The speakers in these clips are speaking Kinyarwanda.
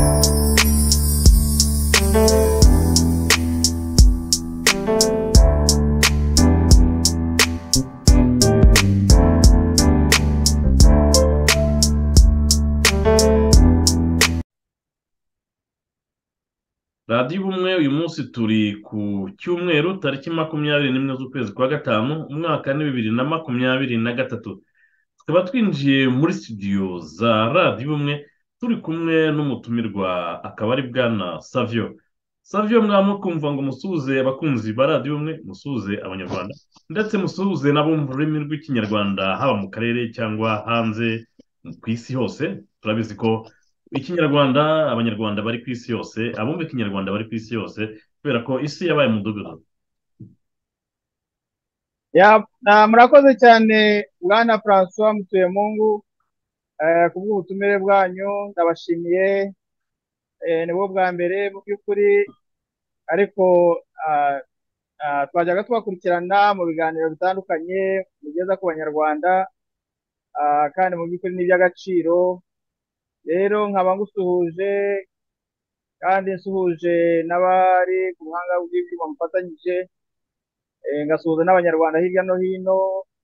radiyo ubumwe uyu munsi turi ku cyumweru tariki 21 z'ukwezi kwa gatanu umwaka ni 2023. Tukaba twinjiye muri studio za radiyo ubumwe turi kumwe n'umutumirwa akaba ari bwana Savio mwamukumva ngo musuhuze abakunzi ba radiyo ubumwe, musuhuze abanyarwanda ndetse musuhuze nabo mu rurimi rw'ikinyarwanda haba mu karere cyangwa hanze ku isi hose. Turabizi ko ikinyarwanda abanyarwanda bari ku isi yose, abumva ikinyarwanda bari ku isi yose kubera ko isi yabaye umudugudu. Murakoze cyane bwana Francois Mutuyemungu ku bw'ubutumire bwanyu, ndabashimiye. Nibwo bwa mbere mu by'ukuri, ariko twajyaga tubakurikirana mu biganiro bitandukanye mugeza ku banyarwanda, kandi mu by'ukuri ni iby'agaciro. Rero nkaba ngusuhuje kandi nsuhuje n'abari ku buhanga bw'ibyuma mufatanyije, ngasuhuza n'abanyarwanda hirya no hino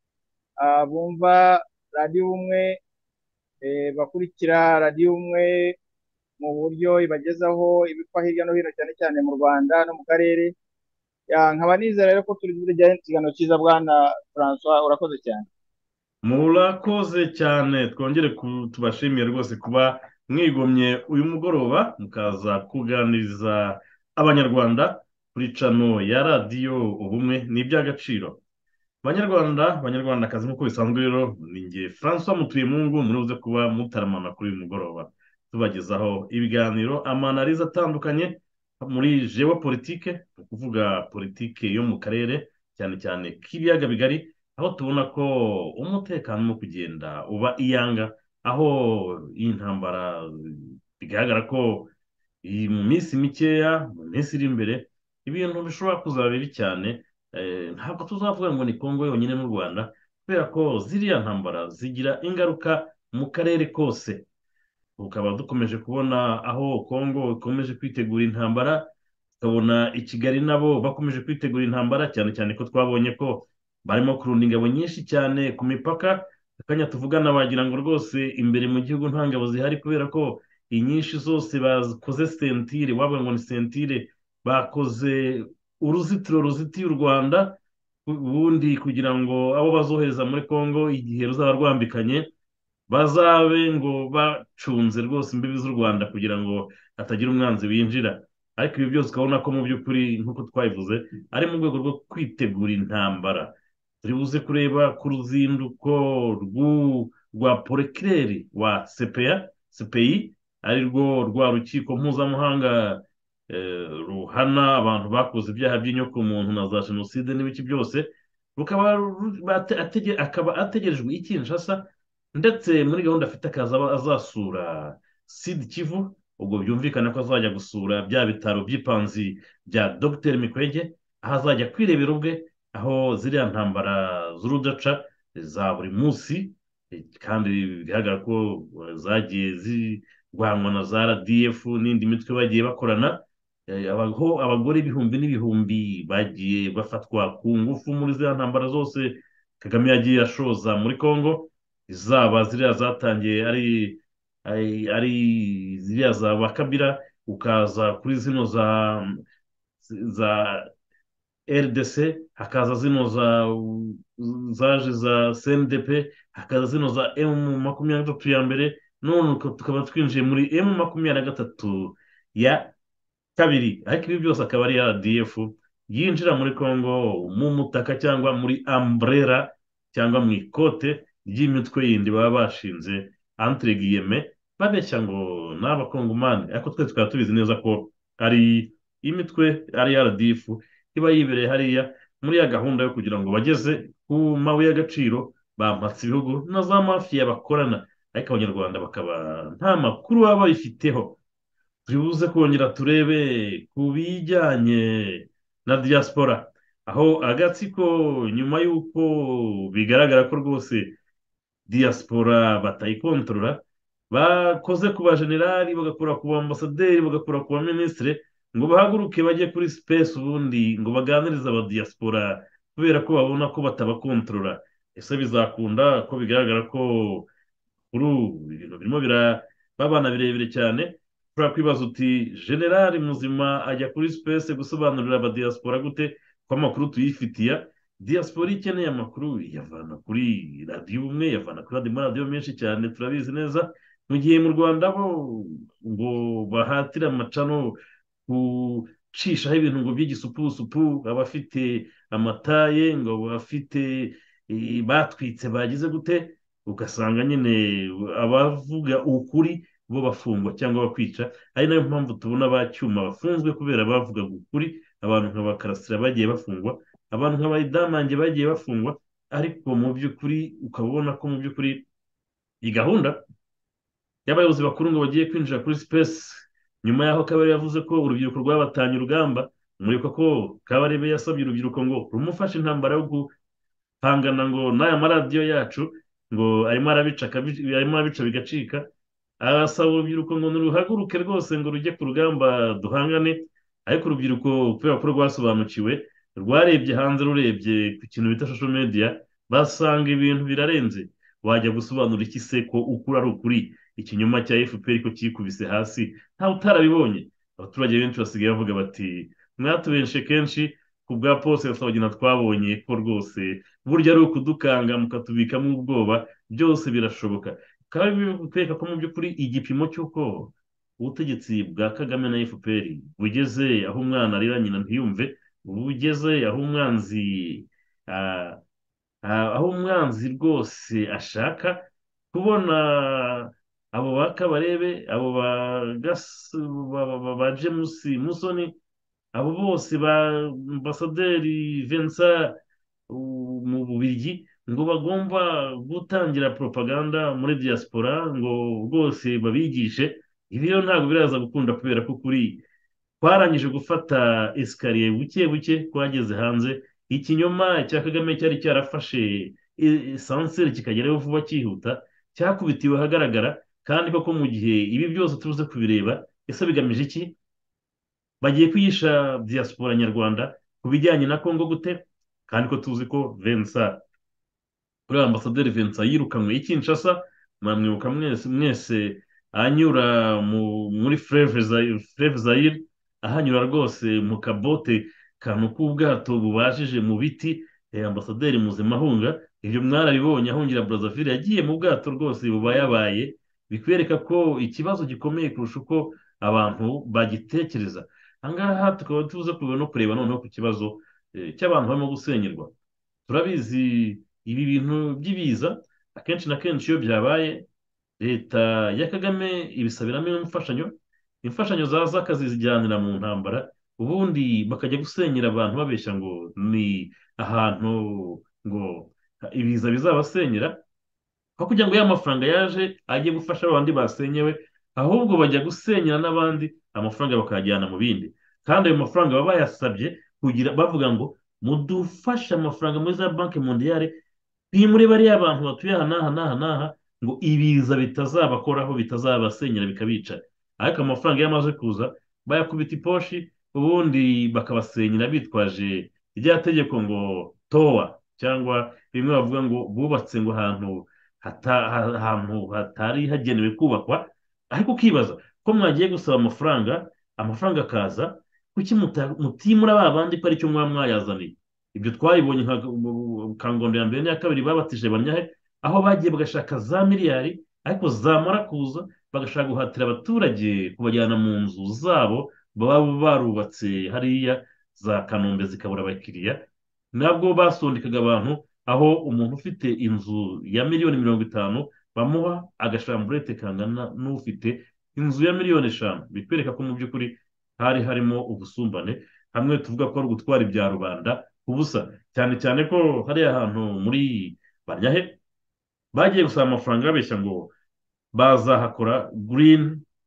bumva radiyo ubumwe, bakurikira radiyo ubumwe mu buryo ibagezaho ibipfa hirya no hino cyane cyane mu Rwanda no mu karere. Nkaba nizera rero ko turi burya ikiganiro cyiza bwana Francois, urakoze cyane. Murakoze cyane, twongere tubashimiye rwose kuba mwigomye uyu mugoroba mukaza kuganiriza abanyarwanda kuri cano ya radiyo ubumwe. Ni iby'agaciro banyarwandakazi, nk'uko bisanzwe rero ni njye Francois Mutuyemungu muri buze kuba mutaramana kuri uyu mugoroba tubagezaho ibiganiro amanariza atandukanye muri geopolitike, ni ukuvuga politike yo mu karere cyane cyane k'ibiyaga bigari, aho tubona ko umutekano urimo kugenda uba iyanga, aho iyi ntambara bigaragara ko mu minsi mikeya, mu minsi iri imbere, ibintu bishobora kuzaba bibi cyane. Ntabwo tuzavuga ngo ni Kongo yonyine n'u Rwanda, kubera ko ziriya ntambara zigira ingaruka mu karere kose. Tukaba dukomeje kubona aho Kongo ikomeje kwitegura intambara, tukabona i Kigali nabo bakomeje kwitegura intambara, cyane cyane ko twabonye ko barimo kurunda ingabo nyinshi cyane ku mipaka. Akanya tuvugana wagira ngo rwose imbere mu gihugu nta ngabo zihari, kubera ko inyinshi zose bakoze sentire, wavuga ngo ni sentire, bakoze uruzitiro ruzitiye u Rwanda ubundi kugira ngo abo bazohereza muri Kongo igihe ruzaba rwambikanye bazabe ngo bacunze rwose imbibi z'u Rwanda kugira ngo hatagira umwanzi winjira. Ariko ibi byose ukabona ko mu by'ukuri nk'uko twabivuze ari mu rwego rwo kwitegura intambara. Turi buze kureba ku ruzinduko rwa porokireri wa CPI, ari rwo rwa rukiko mpuzamahanga ruhana abantu bakoze ibyaha by'inyokomuntu na za jenoside n'ibiki byose, akaba ategerejwe i Kinshasa, ndetse muri gahunda afite akaza azasura Sud Kivu. Ubwo byumvikana ko azajya gusura bya bitaro by'ipanzi bya Dr Mikwege, aho azajya kwirebera ubwe aho ziriya ntambara z'urudaca za buri munsi, kandi bigaragara ko zagiye zirwanwa na za RDF n'indi mitwe bagiye bakorana, aho abagore ibihumbi n'ibihumbi bagiye bafatwa ku ngufu muri ziriya ntambara zose Kagame yagiye ashoza muri Kongo. Zaba ziriya zatangiye ari ziriya za Bakabira, ukaza kuri zino za RDC, hakaza zino zaje za CNDP, hakaza zino za M23 ya mbere, none tukaba twinjiye muri M23 ya kabiri. Ariko ibi byose akaba ari RDF yinjira muri Kongo mu mutaka cyangwa muri umbrella cyangwa mu ikote ry'imitwe yindi baba bashinze entre guillemets, babeshya ngo ni abakongomani, ariko twe tukaba tubizi neza ko ari imitwe, ari RDF iba yibereye hariya muri ya gahunda yo kugira ngo bageze ku mabuye y'agaciro bampatse ibihugu na za mafiya bakorana, ariko abanyarwanda bakaba nta makuru baba babifiteho. Turibuze kongera turebe ku bijyanye na diaspora, aho agatsiko nyuma y'uko bigaragara ko rwose diaspora batayikontorora, bakoze ku bajenerali bagakora ku bambasaderi bagakora ku baminisitiri ngo bahaguruke bajye kuri sipesi ubundi ngo baganirize abadiyasipora kubera ko babona ko batabakontorora. Ese bizakunda ko bigaragara ko kuri ubu ibintu birimo birababana birebire cyane. Ushobora kwibaza uti generali muzima ajya kuri sipesi gusobanurira abadiyasipora gute ko amakuru tuyifitiye. Diyasipora ikeneye amakuru iyavana kuri radiyo umwe, iyavana kuri andi maradiyo menshi cyane turabizi neza, mu gihe mu Rwanda bo ngo bahatire amacano gucishaho ibintu ngo by'igisupusupu, abafite amataye ngo abafite batwitse bagize gute, ugasanga nyine abavuga ukuri bo bafungwa cyangwa bakwica. Ari nayo mpamvu tubona ba Cyuma bafunzwe kubera bavugaga ukuri, abantu nka ba Karasira bagiye bafungwa, abantu nka ba Idamange bagiye bafungwa, ariko mu by'ukuri ukaba ubona ko mu by'ukuri iyi gahunda y'abayobozi bakuru ngo bagiye kwinjira kuri sipesi nyuma y'aho Kabarebe yavuze ko urubyiruko rwabatanye urugamba. Muribuka ko Kabarebe yasabye urubyiruko ngo rumufashe intambara yo guhangana ngo n'aya maradiyo yacu ngo arimo arabica bigacika. Arasaba urubyiruko ngo niruhaguruke rwose ngo rujye ku rugamba duhangane. Ariko urubyiruko kubera ko rwasobanukiwe, rwarebye hanze, rurebye ku kintu bita social media, basanga ibintu birarenze. Wajya gusobanura iki se ko ukuri ari ukuri, ikinyoma cya FPR ko cyikubise hasi ntawe utarabibonye? Abaturage benshi basigaye bavuga bati mwatubenshe kenshi ku bwa Paul Rusesabagina, twabonye ko rwose burya ari ukudukanga mukatubikamo ubwoba, byose birashoboka. Bikaba bikwereka ko mu by'ukuri igipimo cy'uko ubutegetsi bwa Kagame na FPR bugeze aho umwana arira nyina ntiyumve, bugeze aho umwanzi ah, aho umwanzi rwose ashaka kubona abo ba Kabarebe, abo ba James Musoni, abo bose ba ambasaderi Vincent mu Bubiligi ngo bagomba gutangira propaganda muri diaspora ngo rwose babigishe. Ibi rero ntabwo biraza gukunda kubera ko kuri twarangije gufata esikariye buke buke twageze hanze. Ikinyoma cya Kagame cyari cyarafashe esanseri kikageraho vuba cyihuta, cyakubitiwe ahagaragara. Kandi koko mu gihe ibi byose tubuze kubireba, ese bigamije iki? Bagiye kwigisha diaspora nyarwanda ku bijyanye na Kongo gute? Kandi ko tuzi ko Vincent, kuri ambasaderi Vincent yirukanwe i Kinshasa, mwamwibuka mwese mwese, anyura muri Fleuve Zaire, ahanyura rwose mu kabote kantu k'ubwato bubajije mu biti. Ambasaderi muzima ahunga, ibyo mwarabibonye, ahungira Brazzaville yagiye mu bwato rwose bubayabaye. Bikwereka ko ikibazo gikomeye kurusha uko abantu bagitekereza. Ahangaha tukaba tuze no kureba noneho ku kibazo cy'abantu barimo gusenyerwa. Turabizi ibi bintu by'ibiza akenshi na kenshi iyo byabaye, leta ya Kagame ibisabiramo imfashanyo zaza akazijyanira mu ntambara, ubundi bakajya gusenyera abantu babeshya ngo ni ahantu ngo ibiza bizabasenyera, aho kugira ngo ya mafaranga yaje ajye gufasha abandi basenyewe, ahubwo bajya gusenyera n'abandi, amafaranga bakayajyana mu bindi. Kandi ayo mafaranga baba bayasabye kugira bavuga ngo mudufashe amafaranga muri za banki mondiyale, iyi muri bariya bantu batuye aha n'aha n'aha n'aha, ngo ibiza bitazabakoraho bitazabasenyera bikabica. Ariko amafaranga iyo amaze kuza bayakubita iposhi, ubundi bakabasenyera bitwaje rya tegeko ngo towa, cyangwa bimwe bavuga ngo bubatse ngo ahantu hatari hagenewe kubakwa. Ariko ukibaza ko mwagiye gusaba amafaranga akaza, kuki mutimura ba bandi ko aricyo mwaba mwayazaniye? Ibyo twabibonye nka Kangondo ya mbere n'iya kabiri babatije Banyahe, aho bagiye bagashaka za miliyari, ariko zamara kuza bagashaka guhatira abaturage kubajyana mu nzu zabo baba barubatse hariya za Kanombe zikabura abakiriya. Nabwo basondekaga abantu, aho umuntu ufite inzu ya miliyoni 50 bamuha agashamburete kangana n'ufite inzu ya miliyoni 5. Bikwereka ko mu by'ukuri hari harimo ubusumbane, hamwe tuvuga ko ari ugutwara ibya rubanda ubusa. Cyane cyane ko hariya hantu muri Banyahe bagiye gusaba amafaranga babeshya ngo bazahakora green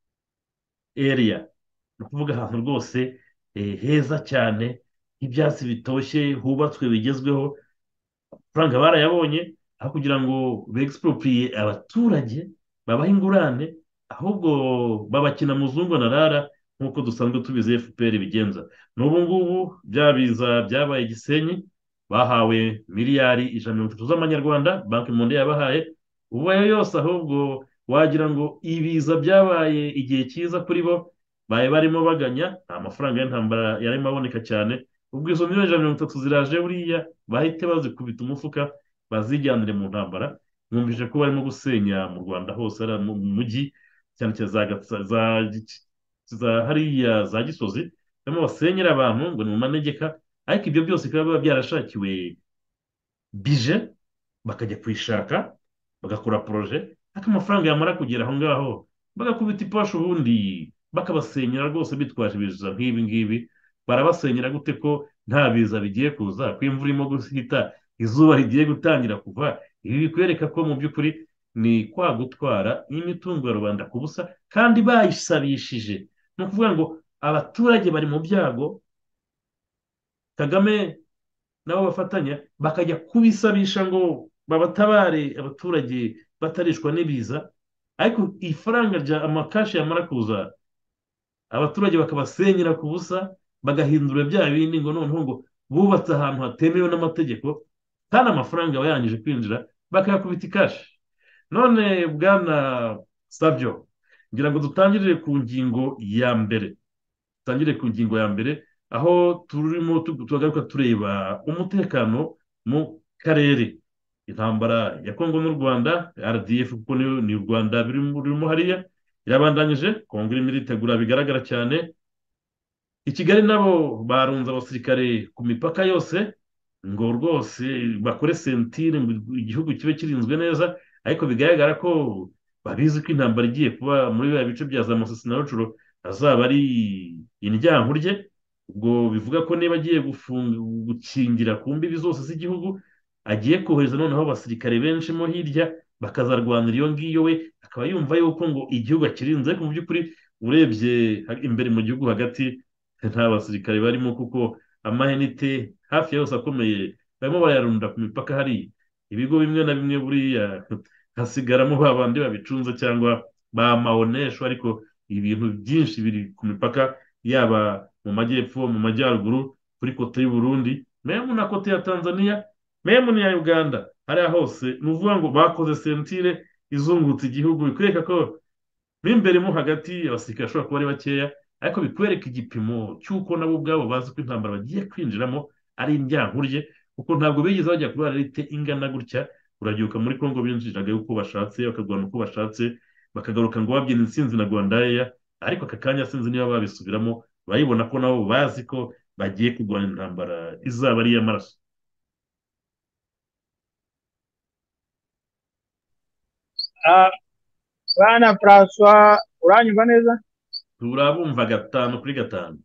area, ni ukuvuga ahantu rwose heza cyane h'ibyatsi bitoshye, hubatswe bigezweho. Amafaranga barayabonye, aho kugira ngo begisiporopuriye abaturage babaha ingurane, ahubwo babakina muzungu na rara nk'uko dusanzwe tubizi FPR bigenza. n'ubu ngubu bya biza byabaye Gisenyi, bahawe miliyari ijana na mirongo itatu z'amanyarwanda banki monde yabahaye. ubu ayo yose ahubwo wagira ngo ibiza byabaye igihe cyiza kuri bo, bari barimo baganya nta mafaranga y'intambara yarimo aboneka cyane. ubwo izo miliyoni ijana na mirongo itatu ziraje buriya bahite bazikubita umufuka bazijyanire mu ntambara. mwumvise ko barimo gusenya mu Rwanda hose ari mu mujyi, cyane cyane za hariya za Gisozi, barimo basenyera abantu ngo ni mu manegeka. ariko ibyo byose bikaba biba byarashakiwe bije, bakajya kuyishaka bagakora poroje, ariko amafaranga yamara kugera aho ngaho bagakubita iposho, ubundi bakabasenyera rwose bitwaje ibiza nk'ibi ngibi. barabasenyera gute ko nta biza bigiye kuza, ko imvura irimo guhita, izuba rigiye gutangira kuva? ibi bikwereka ko mu by'ukuri ni kwa gutwara imitungo ya rubanda ku busa kandi bayisabishije. ni ukuvuga ngo abaturage bari mu byago, Kagame nabo bafatanya bakajya kubisabisha ngo babatabare abaturage batarishwa n'ibiza, ariko ifaranga rya amakashi yamara kuza abaturage bakabasenyera ku busa, bagahindura bya bindi ngo noneho ngo bubatse ahantu hatemewe n'amategeko, kandi amafaranga aba yarangije kwinjira bakayakubita ikashi. none bwana Savio, ngira ngo dutangirire ku ngingo ya mbere, dutangire ku ngingo ya mbere aho turimo tugaruka tureba umutekano mu karere. intambara ya Kongo n'u Rwanda, RDF kuko ni u Rwanda birimo hariya, irabandanyije. Kongo irimo iritegura bigaragara cyane. i Kigali nabo barunze abasirikare ku mipaka yose ngo rwose bakore sentire ngo igihugu kibe kirinzwe neza, ariko bigaragara ko babizi ko intambara igiye kuba muri biriya bice bya za Masisi na Rucuro azaba ari indyankurye. ubwo bivuga ko niba agiye gukingira ku mbibi zose z'igihugu, agiye kohereza noneho abasirikare benshi mo hirya bakazarwanira iyo ngiyo, we akaba yumva yuko ngo igihugu akirinze, ariko mu by'ukuri urebye imbere mu gihugu hagati nta basirikare barimo, kuko amahenite hafi ya yose akomeye barimo barayarunda ku mipaka hariya. ibigo bimwe na bimwe buriya hasigaramo ba bandi babicunze cyangwa ba maonesho, ariko ibintu byinshi biri ku mipaka, yaba mu majyepfo, mu majyaruguru, kuri kote y'u Burundi, memu na kote ya Tanzania, memu n'iya Uganda. hariya hose ni ukuvuga ngo bakoze sentire izungutse igihugu, bikwereka ko mo imbere mo hagati abasirikare bashobora kuba ari bakeya, ariko bikwereka igipimo cy'uko nabo ubwabo bazi ko intambara bagiye kwinjiramo ari indyankurye, kuko ntabwo bigeze bajya kurwara rite ingana gutya. urabyuka muri Kongo binjiraga uko bashatse, bakarwana uko bashatse, bakagaruka ngo babyina intsinzi na Rwandair, ariko aka kanya sinzi niba babisubiramo, bayibona ko nabo bazi ko bagiye kurwanya intambara izaba ari iy'amaraso. Bwana Francois, uranyumva neza? turabumva 5/5.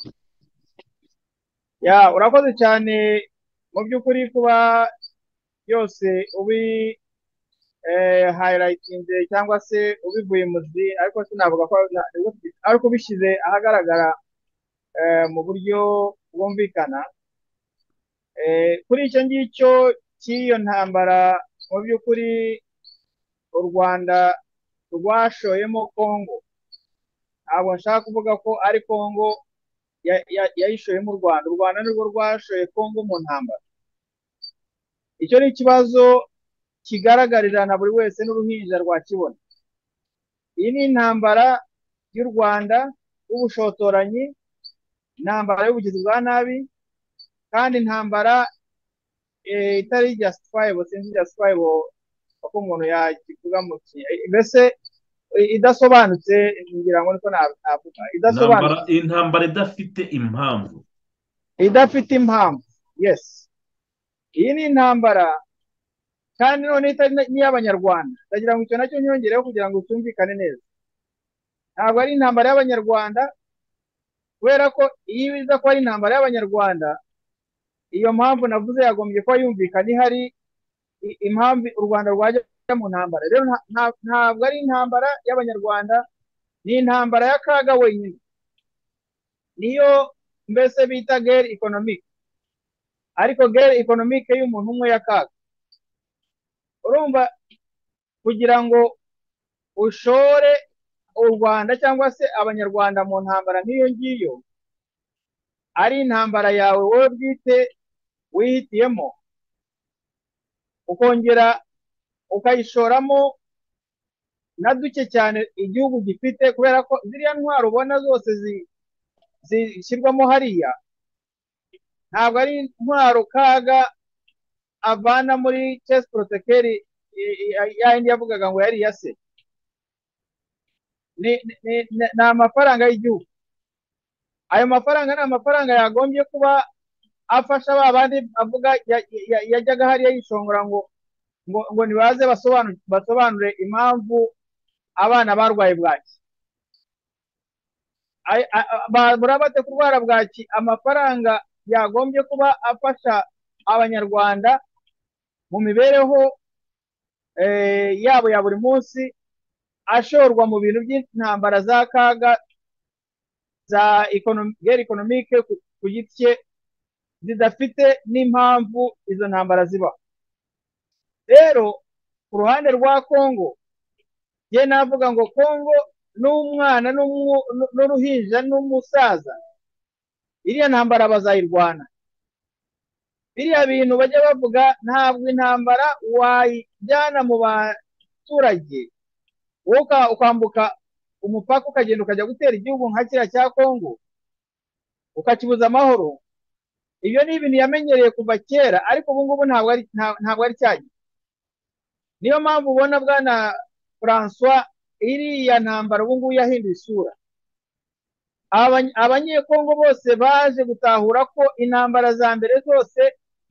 Urakoze cyane mu by'ukuri kuba byose ubi highlightinze cyangwa se ubivuye muzi, ariko sinavuga ko ariko ubishyize ahagaragara mu buryo bwumvikana. kuri icyo ngicyo cy'iyo ntambara mu by'ukuri u Rwanda rwashoyemo Kongo, ntabwo nshaka kuvuga ko ari Kongo yayishoyemo u Rwanda. U Rwanda nirwo rwashoye Kongo mu ntambara. icyo ni ikibazo kigaragarira na buri wese n'uruhinja rwakibona. iyi ni intambara y'u Rwanda y'ubushotoranyi, intambara y'ubugizi bwa nabi, kandi intambara itari justifiable, sinzi justifiable uko umuntu yakivuga mu mbese idasobanutse, ngira ngo niko navuga idasobanutse, intambara idafite impamvu, idafite impamvu. Yes, iyi ni intambara kandi none itari n'iy'abanyarwanda. ndagira ngo icyo nacyo nyongereho kugira ngo cyumvikane neza. ntabwo ari intambara y'abanyarwanda, kubera ko iyo biza ko ari intambara y'abanyarwanda, iyo mpamvu navuze yagombye kuba yumvikana ihari, impamvu u Rwanda rwajya mu ntambara. rero ntabwo ari intambara y'abanyarwanda, ni intambara ya Kaga wenyine, niyo mbese bita guerre économique, ariko guerre économique y'umuntu umwe ya Kaga. urumva, kugira ngo ushore u Rwanda cyangwa se abanyarwanda mu ntambara nk'iyo ngiyo, ari intambara yawe wowe bwite wihitiyemo, ukongera ukayishoramo na duke cyane igihugu gifite, kubera ko ziriya ntwaro ubona zose zishyirwamo hariya ntabwo ari intwaro Kaga avana muri chest protocol yindi yavugaga ngo yari iya se. Ni amafaranga y'igihugu. Ayo mafaranga ni amafaranga yagombye kuba afasha ba bandi avuga yajyaga hariya yishongora ngo nibaze basobanure impamvu abana barwaye bwaki. Murabate kurwara bwaki, amafaranga yagombye kuba afasha abanyarwanda mu mibereho yabo ya buri munsi, ashorwa mu bintu by'intambara za Kaga za guerre économique ku giti cye, zidafite n'impamvu izo ntambara ziba. Rero ku ruhande rwa Kongo, ye navuga ngo Kongo n'umwana n'uruhinja n'umusaza, iriya ntambara bazayirwana. Biriya bintu bajya bavuga, ntabwo intambara wayijyana mu baturage ukambuka umupaka ukagenda ukajya gutera igihugu nka kiriya cya Kongo ukakibuza amahoro. Ibyo ni ibintu yamenyereye kuva kera, ariko ubu ngubu ntabwo ari cyagihe. Niyo mpamvu ubona bwana François iriya ntambara ubu ngubu yahinduye isura. Abanyekongo bose baje gutahura ko intambara za mbere zose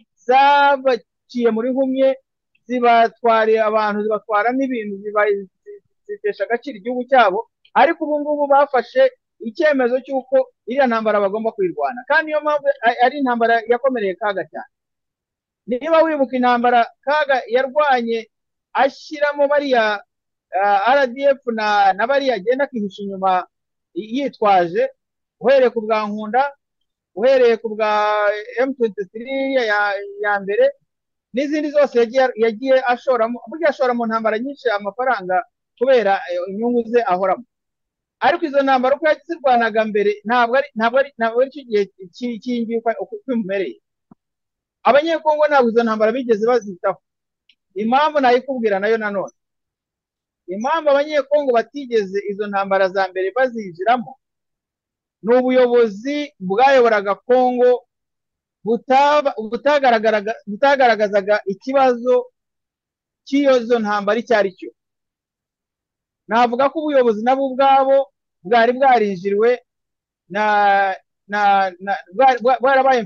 zabaciye muri humye, zibatwariye abantu, zibatwara n'ibintu, zitesha agaciro igihugu cyabo, ariko ubu ngubu bafashe icyemezo cy'uko iriya ntambara bagomba kuyirwana. Kandi niyo mpamvu ari intambara yakomereye Kaga cyane. Niba wibuka intambara Kaga yarwanye ashyiramo bariya RDF na bariya agenda akihisha inyuma yitwaje, uhereye ku bwa Nkunda, uhereye ku bwa M23 ya mbere, n'izindi zose yagiye ashoramo. Burya ashora mu ntambara nyinshi amafaranga kubera inyungu ze ahoramo. Ariko izo ntambara uko yazirwanaga mbere ntabwo ari cyo gihe cy'ingiye uko bimumereye. Abanyekongo ntabwo izo ntambara bigeze bazitaho. Impamvu nayikubwira nayo nanone, impamvu abanyekongo batigeze izo ntambara za mbere bazinjiramo, ni ubuyobozi bwayoboraga Kongo butagaragazaga ikibazo cy'izo ntambara icyo ari cyo. Navuga ko ubuyobozi nabo ubwabo bwari bwarinjiriwe bwarabaye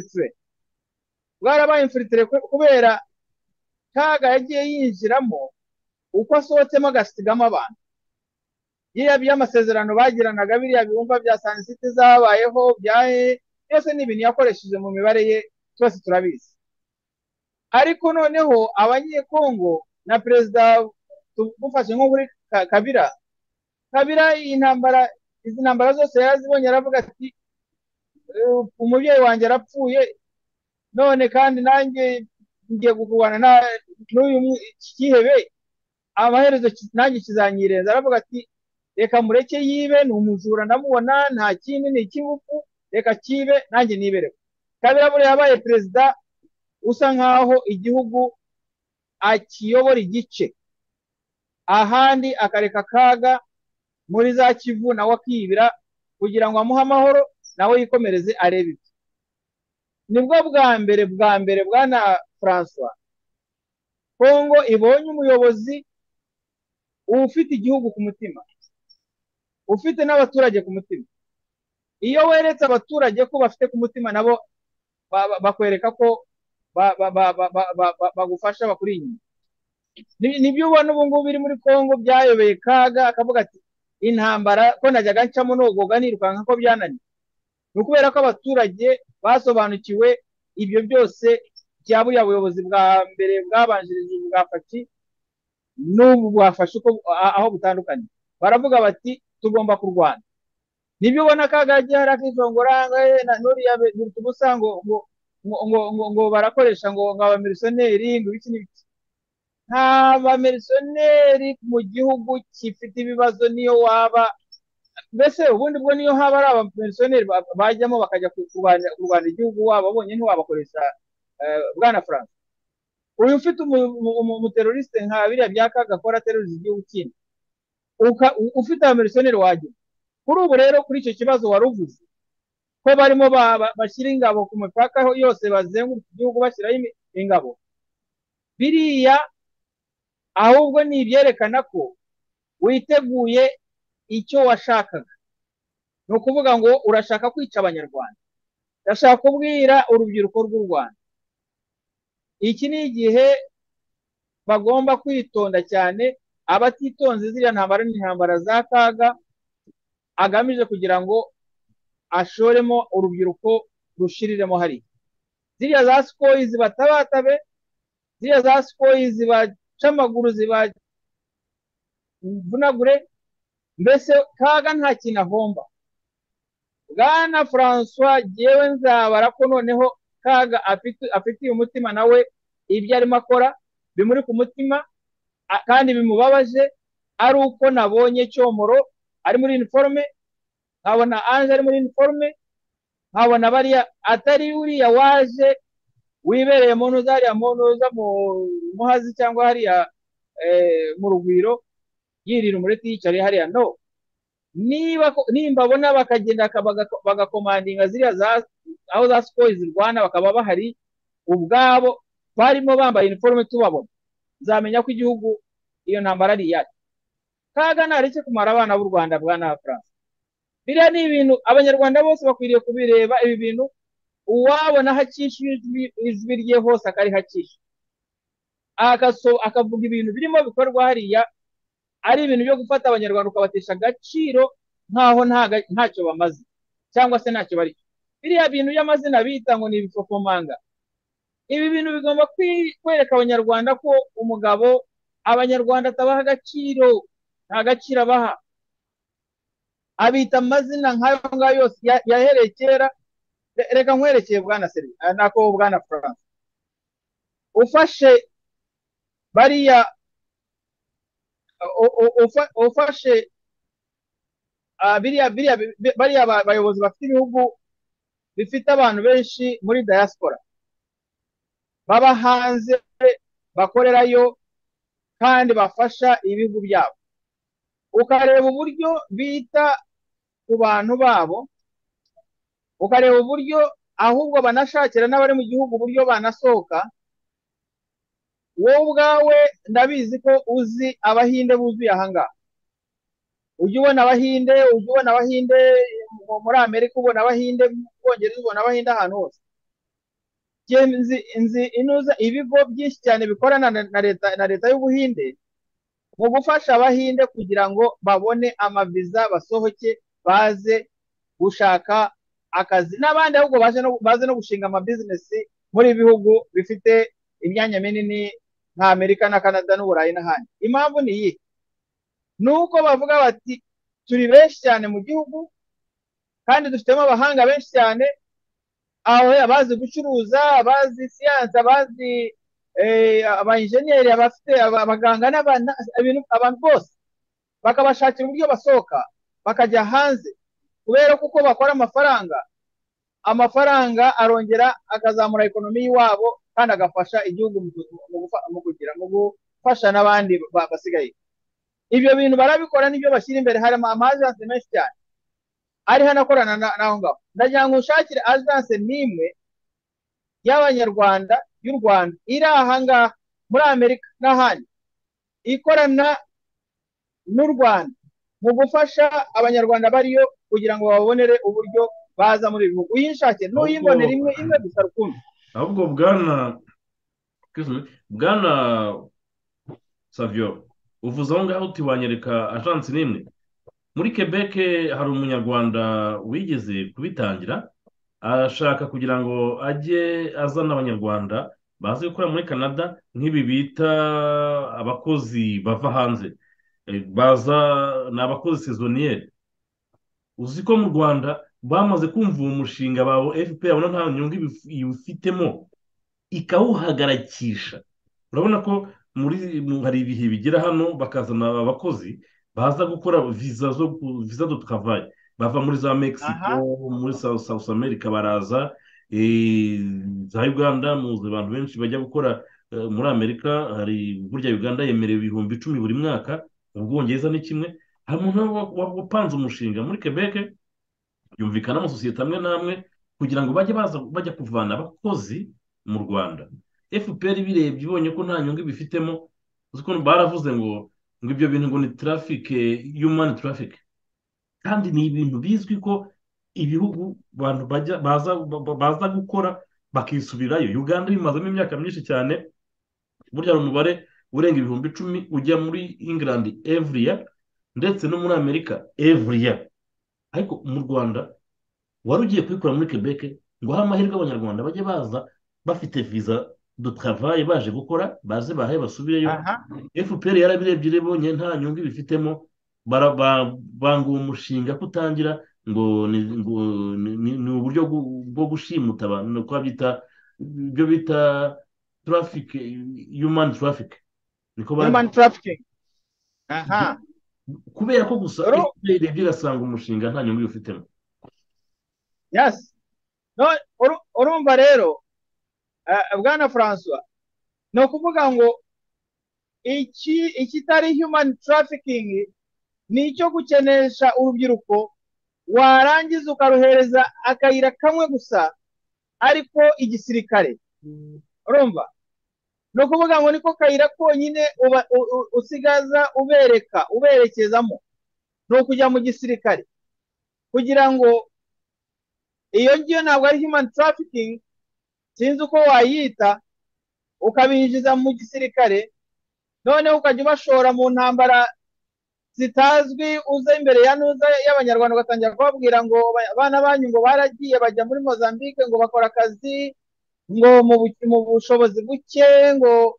infiltre kubera Kaga yagiye yinjiramo, uko asohotsemo agasigamo abantu. Biriya by'amasezerano bagiranaga, biriya bibumba bya Sun City zabayeho, byose ni ibintu yakoresheje mu mibare ye, twese turabizi. Ariko noneho abanyekongo na perezida tugufashe nko kuri Kabila, izi ntambara zose yarazibonye, aravuga ati umubyeyi wanjye arapfuye, none kandi nanjye ngiye kurwana n'uyu kihebe, amaherezo nanjye kizanyirenza. Aravuga ati reka mureke yibe, ni umujura ndamubona, nta kindi, ni ikibufu, reka kibe nanjye nibereho. Kabila buriya yabaye perezida usa nkaho igihugu akiyobora igice, ahandi akareka Kaga muri za Kivu nawe akibira kugira ngo amuhe amahoro, nawe yikomereze arebe ibyo. Nibwo bwa mbere bwana François Kongo ibonye umuyobozi ufite igihugu ku mutima, ufite n'abaturage ku mutima. Iyo weretse abaturage ko bafite ku mutima, nabo bakwereka ko bagufasha, bakuri inyuma. Nibyo ubona ubu ngubu biri muri Kongo, byayobeye Kaga akavuga ati intambara ko najyaga ncamo nogoga nirukanka ko byananiye. Ni ukubera ko abaturage basobanukiwe ibyo byose bya buriya buyobozi bwa mbere bwabanjirije bwa Faci n'ubu bwafashe aho butandukanye. Baravuga bati tugomba kurwana. Nibyo ubona Kaga yagiye harakizongora n'uriya ubusa ngo barakoresha ngo abamilisiyoneri ngo ibiki n'ibiki. nta bamerisoneri mu gihugu gifite ibibazo niyo waba mbese ubundi bwo niyo haba ari abamerisoneri bajyamo bakajya kurwanya igihugu wababonye ntiwabakoresha bwana France. uyu ufite umuteroriste nka biriya bya kaga akora teroriza igihugu kindi ufite abamerisoneri wajya kuri ubu rero kuri icyo kibazo wari uvuze ko barimo bashyira ingabo ku mipaka yose bazenguruka igihugu bashyiraho ingabo biriya ahubwo ni ibyerekana ko witeguye icyo washakaga, ni ukuvuga ngo urashaka kwica abanyarwanda, urashaka kubwira urubyiruko rw'u Rwanda iki ni igihe bagomba kwitonda cyane. Abatitonze ziriya ntambara n'intambara za kaga agamije kugira ngo ashoremo urubyiruko rushiriremo hariya. Ziriya za sikoyi zibatabatabe, ziriya za sikoyi zibaca amaguru zibavunagure, mbese kaga nta kintu ahomba. bwana Francois yewe nzabara ko noneho kaga afitiye umutima nawe ibyo arimo akora bimuri ku mutima kandi bimubabaje, ari uko nabonye Cyomoro ari muri uniforme, nkabona Ange ari muri uniforme, nkabona bariya atari uriya waje wibereye mu ntuza hariya mu ntuza mu muhazi cyangwa hariya mu rugwiro yirira umureti yicariye hariya. No, nimbabona bakagenda bagakomandinga ziriya aho za sikoyi zirwana bakaba bahari ubwabo barimo bambaye uniforme tubabona, nzamenya ko igihugu iyo ntambara ari iyacu. kaga ntareke kumara abana b'u Rwanda bwana France. biriya ni ibintu abanyarwanda bose bakwiriye kubireba. ibi bintu uwabona hacisha ijwi rye hose akarihacisha akavuga ibintu birimo bikorwa hariya ari ibintu byo gufata abanyarwanda ukabatesha agaciro nkaho ntacyo bamaze cyangwa se ntacyo bari. biriya bintu by'amazina bita ngo ni ibifokomanga, ibi bintu bigomba kwereka abanyarwanda ko umugabo abanyarwanda atabaha agaciro, nta gaciro abaha, abita amazina nk'ayo ngayo yose yahereye kera. reka nkwerekeye bwana Seri nako bwana France, ufashe bariya ufashe bariya bayobozi bafite ibihugu bifite abantu benshi muri diaspora baba hanze bakorerayo kandi bafasha ibihugu byabo, ukareba uburyo bita ku bantu babo, ukareba uburyo ahubwo banashakira n'abari mu gihugu uburyo banasohoka. wowe ubwawe ndabizi ko uzi abahinde buzuye ahangaha, ujya ubona abahinde muri Amerika, ubona abahinde mu Bwongereza, ubona abahinde ahantu hose. nzi inuza ibigo byinshi cyane bikorana na leta y'Ubuhinde mu gufasha abahinde kugira ngo babone amaviza basohoke baze gushaka akazi, n'abandi ahubwo baze no gushinga amabizinesi muri bihugu bifite imyanya minini nka Amerika na Canada n'Uburayi n'ahandi. Impamvu ni iyi, nuko bavuga bati turi benshi cyane mu gihugu kandi dufitemo abahanga benshi cyane, aho abazi gucuruza, abazi siyansi, abazi abainjeniyeri, abafite abaganga abantu bose bakabashakira uburyo basohoka bakajya hanze, kubera kuko bakora amafaranga arongera akazamura ekonomi y'iwabo kandi agafasha igihugu mu gufasha n'abandi basigaye. ibyo bintu barabikora, nibyo bashyira imbere. hari amajansi menshi cyane ari hano akorana n'aho ngaho. ndagira ngo ushakire ajansi n'imwe y'abanyarwanda y'u Rwanda iri ahangaha muri Amerika n'ahandi ikorana n'u Rwanda mu gufasha abanyarwanda bariyo kugira ngo babonere uburyo baza muri ibi bihugu. uyishakire n'uyibonera imwe gusa rukumbi. ahubwo bwana Savio uvuze aho ngaho uti wanyereka ajansi n'imwe. muri Quebec hari umunyarwanda wigeze kubitangira, ashaka kugira ngo ajye azana abanyarwanda bazi gukora muri Canada nk'ibi bita abakozi bava hanze, ni abakozi sezoniyeri. uzi ko mu Rwanda bamaze kumva uwo mushinga bawo FPR abona nta nyungu iwufitemo ikawuhagarikisha. urabona ko hari ibihe bigira hano bakazana abakozi baza gukora viza do travail, bava muri za Mexico, aha, muri South America baraza, eh, za Uganda muzi abantu benshi bajya gukora muri Amerika. Hari burya Uganda yemerewe ibihumbi 10 buri mwaka, Ubwongereza ni kimwe. Hari umuntu wapanze umushinga muri Quebec, yumvikana amasosiyete amwe n'amwe kugira ngo bajya kuvana abakozi mu Rwanda. FPR birebye ibonye ko nta nyungu bifitemo, uzi ko baravuze ngo ibyo bintu ngo ni traffic, human traffic, kandi ni ibintu bizwi ko ibihugu abantu baza gukora bakisubirayo. Uganda bimazemo imyaka myinshi cyane, burya hari umubare urenga ibihumbi 10 ujya muri England every year, ndetse no muri Amerika every year. Ariko mu Rwanda wari ugiye kubikora muri Quebec, ngo ahe amahirwe abanyarwanda bajye baza bafite visa do travail, baje gukora, baze bahaye basubireyo. aha. FPR yarabirebye irebonye nta nyungu bifitemo, banga uwo mushinga kutangira, ngo ni uburyo bwo gushimuta abantu, no kwabyita ibyo bita traffic, human traffic, niko Human trafficking. Aha. kubera ko gusa Uru- FPR irebye igasanga umushinga nta nyungu bifitemo. yes. No, urumva rero, bwana Francois, ni ukuvuga ngo ikitari human trafficking ni icyo gukenesha urubyiruko, warangiza ukaruhereza akayira kamwe gusa, ariko igisirikare. Urumva, ni ukuvuga ngo niko kayira konyine usigaza uberekezamo, ni ukujya mu gisirikare, kugira ngo iyo ngiyo ntabwo ari human trafficking, sinzi uko wayita, ukabinjiza mu gisirikare, noneho ukajya ubashora mu ntambara zitazwi, uza imbere ya nuza y'abanyarwanda ugatangira kubabwira ngo abana banyu ngo baragiye bajya muri Mozambique, ngo bakora akazi ngo mu bushobozi buke, ngo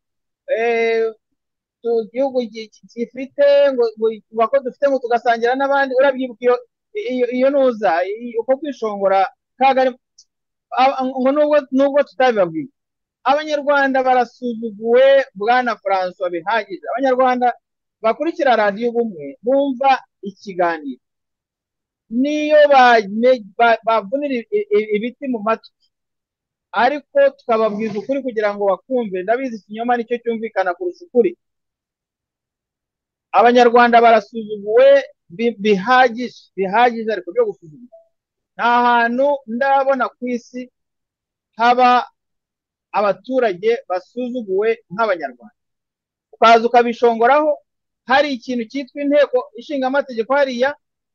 igihugu gifite ngo ko dufite ngo tugasangira n'abandi. Urabyibuka iyo nuza uko kwishongora kaga, ngo nubwo tutabibabwiye, abanyarwanda barasuzuguwe bwana Francois bihagije. Abanyarwanda bakurikira radiyo Ubumwe bumva ikiganiro, niyo bavunira ibiti mu matwi, ariko tukababwiza ukuri kugira ngo bakumve. Ndabizi ikinyoma nicyo cyumvikana kurusha ukuri. Abanyarwanda barasuzuguwe bihagije, ariko byo gusuzugura nta hantu ndabona ku isi haba abaturage basuzuguwe nk'abanyarwanda. Ukaza ukabishongoraho, hari ikintu cyitwa inteko ishinga amategeko hariya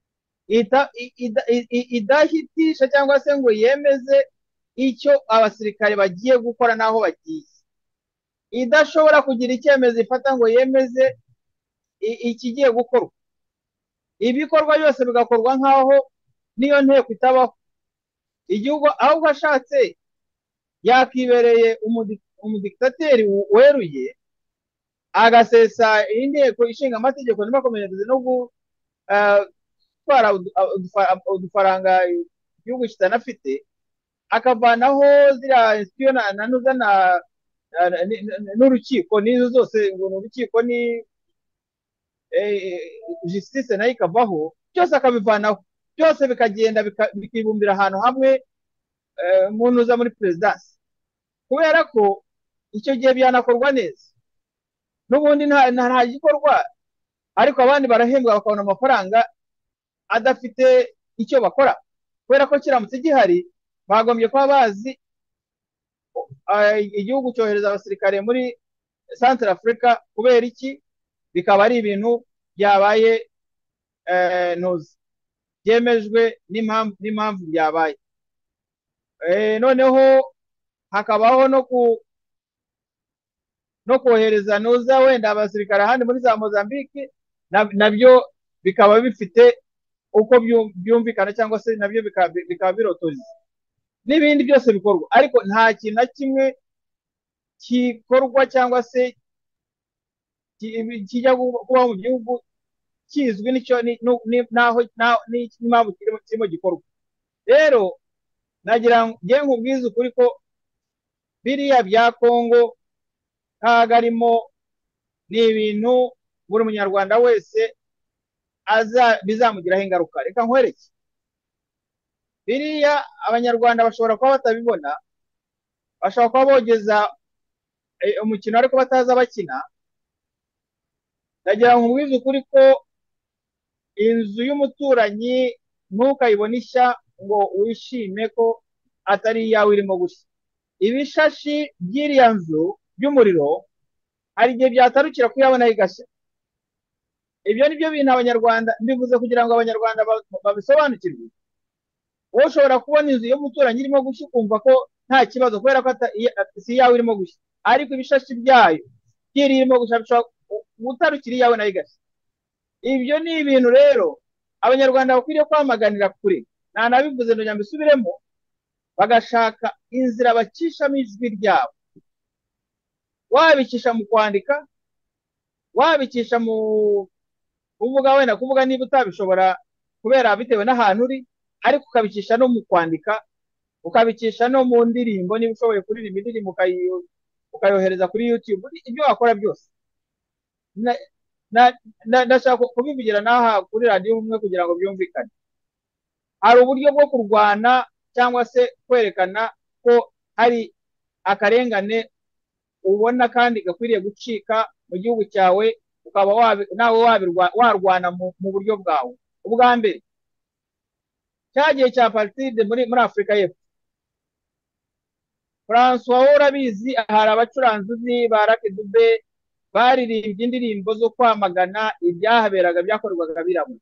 idahitisha cyangwa se ngo yemeze icyo abasirikare bagiye gukora n'aho bagiye, idashobora kugira icyemezo ifata ngo yemeze ikigiye gukorwa. Ibikorwa byose bigakorwa nk'aho n'iyo nteko itabaho. Igihugu ahubwo ashatse yakibereye umudiktateri weruye, agasesa inteko ishinga amategeko ntibakomereze no gutwara udufaranga igihugu kitanafite, akavanaho ziriya insiyo n'urukiko, n'izo zose ngo ni urukiko, ni justice nayo ikavaho, byose akabivanaho, byose bikagenda bikibumbira ahantu hamwe, umuntu uza muri perezidansi. Kubera ko icyo gihe byanakorwa neza, n'ubundi nta gikorwa, ariko abandi barahembwa bakabona amafaranga adafite icyo bakora. Kubera ko kiramutse gihari, bagombye kuba bazi igihugu cyohereza abasirikare muri Central Africa kubera iki, bikaba ari ibintu byabaye ntuzi, byemejwe n'impamvu byabaye. Noneho hakabaho no kohereza nuza wenda abasirikare ahandi muri za Mozambique, nabyo bikaba bifite uko byumvikana, cyangwa se nabyo bikaba birotoza, n'ibindi byose bikorwa. Ariko nta kintu na kimwe gikorwa cyangwa se kijya kuba mu gihugu kizwi n'impamvu kirimo gikorwa. Rero nagira nge nkubwize ukuri ko biriya bya Kongo ntago arimo ni ibintu buri munyarwanda wese bizamugiraho ingaruka. Reka nkwereke, biriya abanyarwanda bashobora kuba batabibona, bashobora kuba bogeza umukino ariko bataza bakina. ndagira ngo nkubwize ukuri ko inzu y'umuturanyi ntukayibone ishya ngo wishime ko atari iyawe irimo gushya. Ibishashi by'iriya nzu by'umuriro hari igihe byatarukira kuyabona igashya. Ibyo ni byo bintu abanyarwanda, mbivuze kugira ngo abanyarwanda babisobanukirwe. wowe ushobora kubona inzu y'umuturanyi irimo gushya ukumva ko nta kibazo kubera ko si iyawe irimo gushya, ariko ibishashi byayo by'iri irimo gushya bishobora gutarukira iyawe nayo igashya. Ibyo ni ibintu rero abanyarwanda bakwiriye kwamaganira kure. Nanabivuze ngo mbisubiremo, bagashaka inzira bacishamo ijwi ryabo, wabicisha mu kwandika, wabicisha mu kuvuga, wenda kuvuga niba utabishobora kubera bitewe n'ahantu uri, ariko ukabicisha no mu kwandika, ukabicisha no mu ndirimbo. Niba ushoboye kuririmba indirimbo ukayohereza kuri YouTube, ibyo wakora byose. Ndashaka kubivugira n'aha kuri radiyo umwe kugira ngo byumvikane. Hari uburyo bwo kurwana cyangwa se kwerekana ko hari akarengane ubona kandi gakwiriye gucika mu gihugu cyawe, ukaba nawe warwana mu buryo bwawe. Ubwa mbere, cyagiye cya apartheid muri Afurika y'Epfo, Francois wowe urabizi, hari abacuranzi ba Lucky Dube baririmbye indirimbo zo kwamagana ibyahaberaga byakorwaga birabura.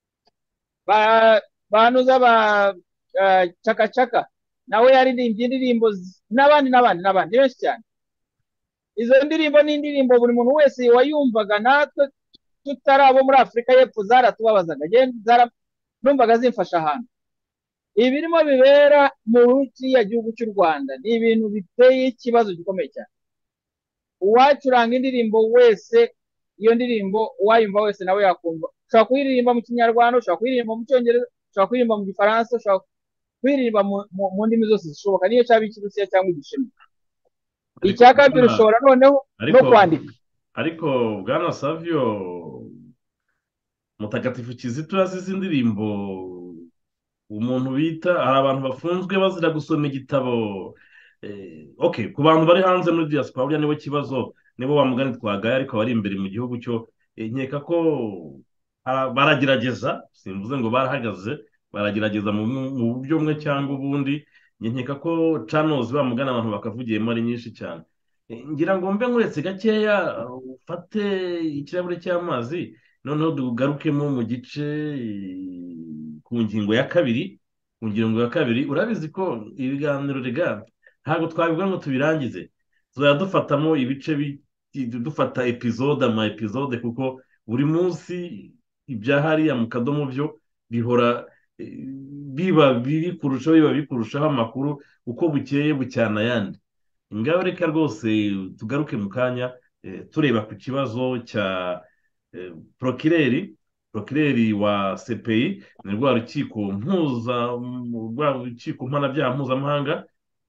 Banuza ba Chaka nawe yaririmbye indirimbo, n'abandi benshi cyane. Izo ndirimbo ni indirimbo buri muntu wese wayumvaga, natwe tutari abo muri Afurika y'Epfo zaratubabazaga, numvaga zimfasha ahantu. Ibirimo bibera mu kiriya gihugu cy'u Rwanda ni ibintu biteye ikibazo gikomeye cyane. Uwacuranga indirimbo wese, iyo ndirimbo uwayumva wese nawe yakumva. Ushobora kuyiririmba mu Kinyarwanda, ushobora kuyiririmba mu Cyongereza, ushobora kuyiririmba mu Gifaransa, ushobora kuyiririmba mu ndimi zose zishoboka, niyo cyaba Ikirusiya cyangwa Igishinwa. Icya kabiri, ushobora noneho no kwandika. Ariko Bwana Savio, Mutagatifu Kizito yazize indirimbo umuntu bita, hari abantu bafunzwe bazira gusoma igitabo. Ku bantu bari hanze muri diaspora burya nibo kibazo, nibo bamugani twagaye, ariko bari imbere mu gihugu cyo nkeka ko baragerageza, simvuze ngo barahagaze, baragerageza mu buryo bumwe cyangwa ubundi. Nkeka ko channels bamugana abantu bakavugiyemo ari nyinshi cyane. Ngira ngo mbe nkuretse gakeya ufate ikirahure cy'amazi, noneho tugarukemo mu gice ku ngingo ya kabiri. Ku ngingo ya kabiri, urabizi ko ibiganiro rega ntabwo twabivuga ngo tubirangize, tuzajya dufatamo ibice, dufata episode ama episode, kuko buri munsi ibya hariya mu kadomo byo bihora biba bikurushaho amakuru uko bukeye bucyana ayandi. Ngaho reka rwose tugaruke mu kanya tureba ku kibazo cya prokireri wa CPI, ni rwa rukiko mpanabyaha mpuzamahanga,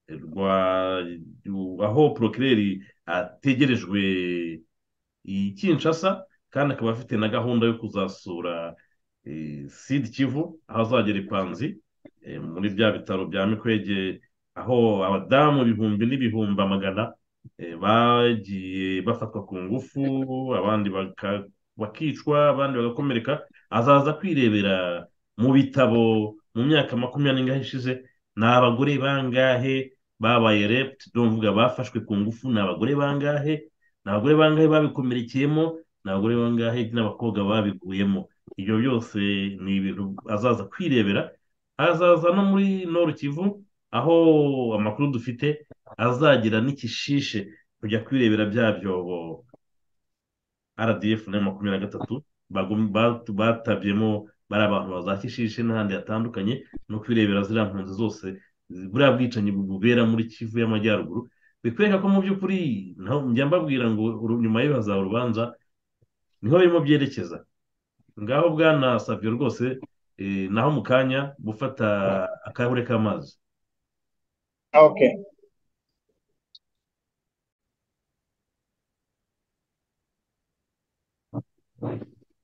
aho prokireri ategerejwe i Kinshasa, kandi akaba afite na gahunda yo kuzasura Sud Kivu, aho azagera i Panzi muri bya bitaro bya Mikwege, aho abadamu ibihumbi n'ibihumbi amagana bagiye bafatwa ku ngufu, abandi bakicwa, abandi bagakomereka. Azaza kwirebera mu bitabo mu myaka 20 n'ingahe ishize, ni abagore bangahe babaye raped, ndumvuga bafashwe ku ngufu, ni abagore bangahe, babikomerekeyemo, ni abagore bangahe n'abakobwa babiguyemo. Ibyo byose ni ibintu azaza kwirebera. Azaza no muri Nord Kivu, aho amakuru dufite azagira n'ikishishe kujya kwirebera bya byobo RDF na 23 batabyemo, bari abantu bazakishishe n'ahandi hatandukanye, no kwirebera ziriya mpunzi zose, buriya bwicanyi bubera muri Kivu y'Amajyaruguru. Bikwereka ko mu by'ukuri njya mbabwira ngo nyuma y'ejo hazaba urubanza, niho birimo byerekeza. Ngaho Bwana Savio rwose, naho mu kanya gufata akahure k'amazi. Okay.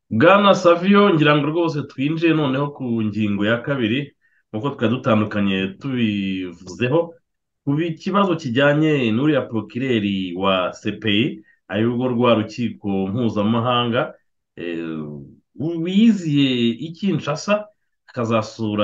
bwana Savio ngira ngo rwose twinjiye noneho ku ngingo ya kabiri nk'uko twari dutandukanye tubivuzeho ku kibazo kijyanye n'uriya porokireri wa CPI arirwo rwa rukiko mpuzamahanga eh, wiziye i Kinshasa akazasura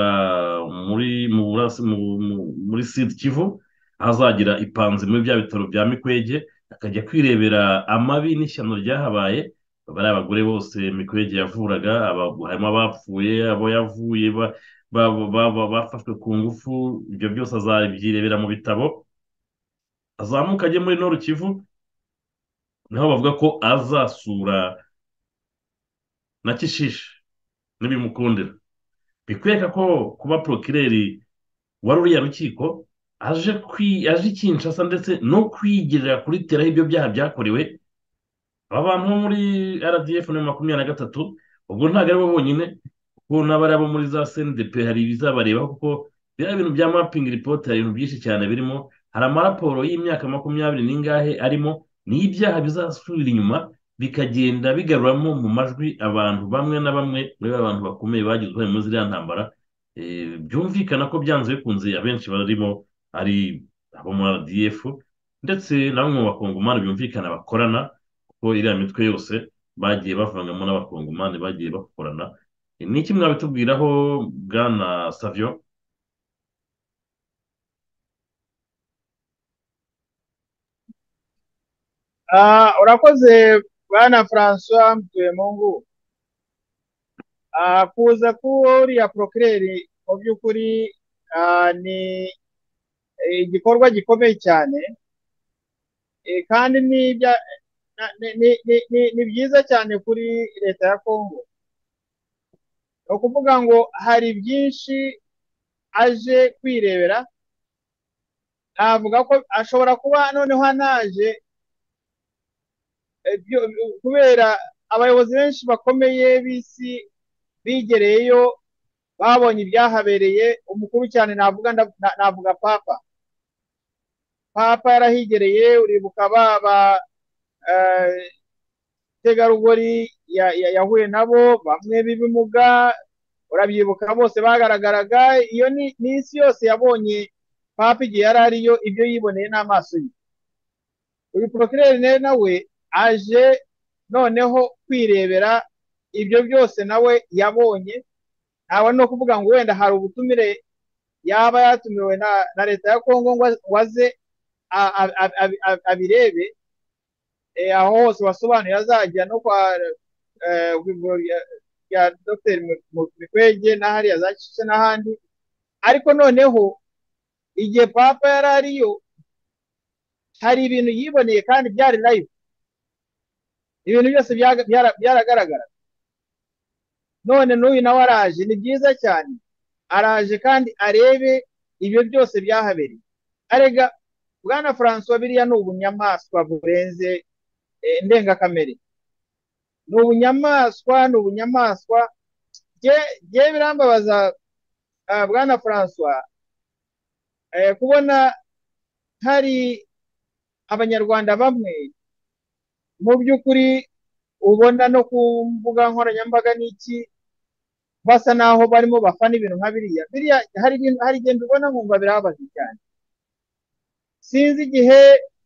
muri Sud Kivu ahazagira ipanze muri bya bitaro bya Mikwege akajya kwirebera amabi n'ishyano ryahabaye bari abagore bose Mikwege yavuraga harimo abapfuye abo yavuye bafashwe ku ngufu ibyo byose azabyirebera mu bitabo azamuka ajye muri Nord Kivu naho bavuga ko azasura na Kishishe n'ibimukundira bikwereka ko kuba porokireri wa ruriya rukiko aje i Kinshasa ndetse no kwigirira kuri teraho ibyo byaha byakorewe aba bantu bo muri RDF na 23 ubwo ntabwo ari bo bonyine kuko n'abari abo muri za CNDP hari ibizabarebaho kuko biriya bintu bya mapping report hari ibintu byinshi cyane birimo hari amaraporo y'imyaka 20 n'ingahe arimo n'ibyaha bizasubira inyuma bikagenda bigaruramo mu majwi abantu bamwe na bamwe muri abantu bakomeye bagize uruhare muri ziriya ntambara byumvikana ko byanze bikunze abenshi barimo ari abo muri RDF ndetse na bamwe mu bakongomani byumvikana bakorana kuko iriya mitwe yose bagiye bavangamo n'abakongomani bagiye bakorana ni iki mwabitubwiraho bwana Savio? urakoze bwana Francois Mutuyemungu. Kuza k'uriya porokireri mu by'ukuri ni igikorwa gikomeye cyane kandi ni byiza cyane kuri leta ya Kongo. Ni ukuvuga ngo hari byinshi aje kwirebera, navuga ko ashobora kuba noneho anaje kubera abayobozi benshi bakomeye b'isi bigereyeyo babonye ibyahabereye. Umukuru cyane navuga papa yarahigereye. Uribuka baba tegarugori yahuye nabo bamwe b'ibimuga, urabyibuka bose bagaragaraga. Iyo ni isi yose yabonye papa igihe yari ariyo ibyo yiboneye n'amaso ye. uyu porokireri nawe aje noneho kwirebera ibyo byose nawe yabonye. ntawe no kuvuga ngo wenda hari ubutumire yaba yatumiwe na leta ya Kongo ngo aze abirebe. Aho hose wasobanuye azajya no kwa ivuriro rya Dr Mikwege n'ahariya za Kishishe n'ahandi. ariko noneho igihe papa yari ariyo hari ibintu yiboneye kandi byari live, ibintu byose byaragaragara. none n'uyu nawe araje, ni byiza cyane araje kandi arebe ibyo byose byahabereye. arega bwana Francois biriya ni ubunyamaswa burenze ndengakamere. ni ubunyamaswa je birambabaza bwana Francois kubona hari abanyarwanda bamwe mu by'ukuri ubona no ku mbuga nkoranyambaga n'iki basa naho barimo bafana ibintu nka biriya hari igihe mbibona nkumva birababaje cyane. sinzi igihe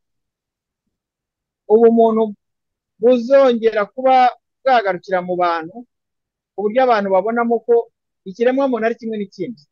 ubumuntu buzongera kuba bwagarukira mu bantu ku buryo abantu babonamo ko ikiremwamuntu ari kimwe n'ikindi.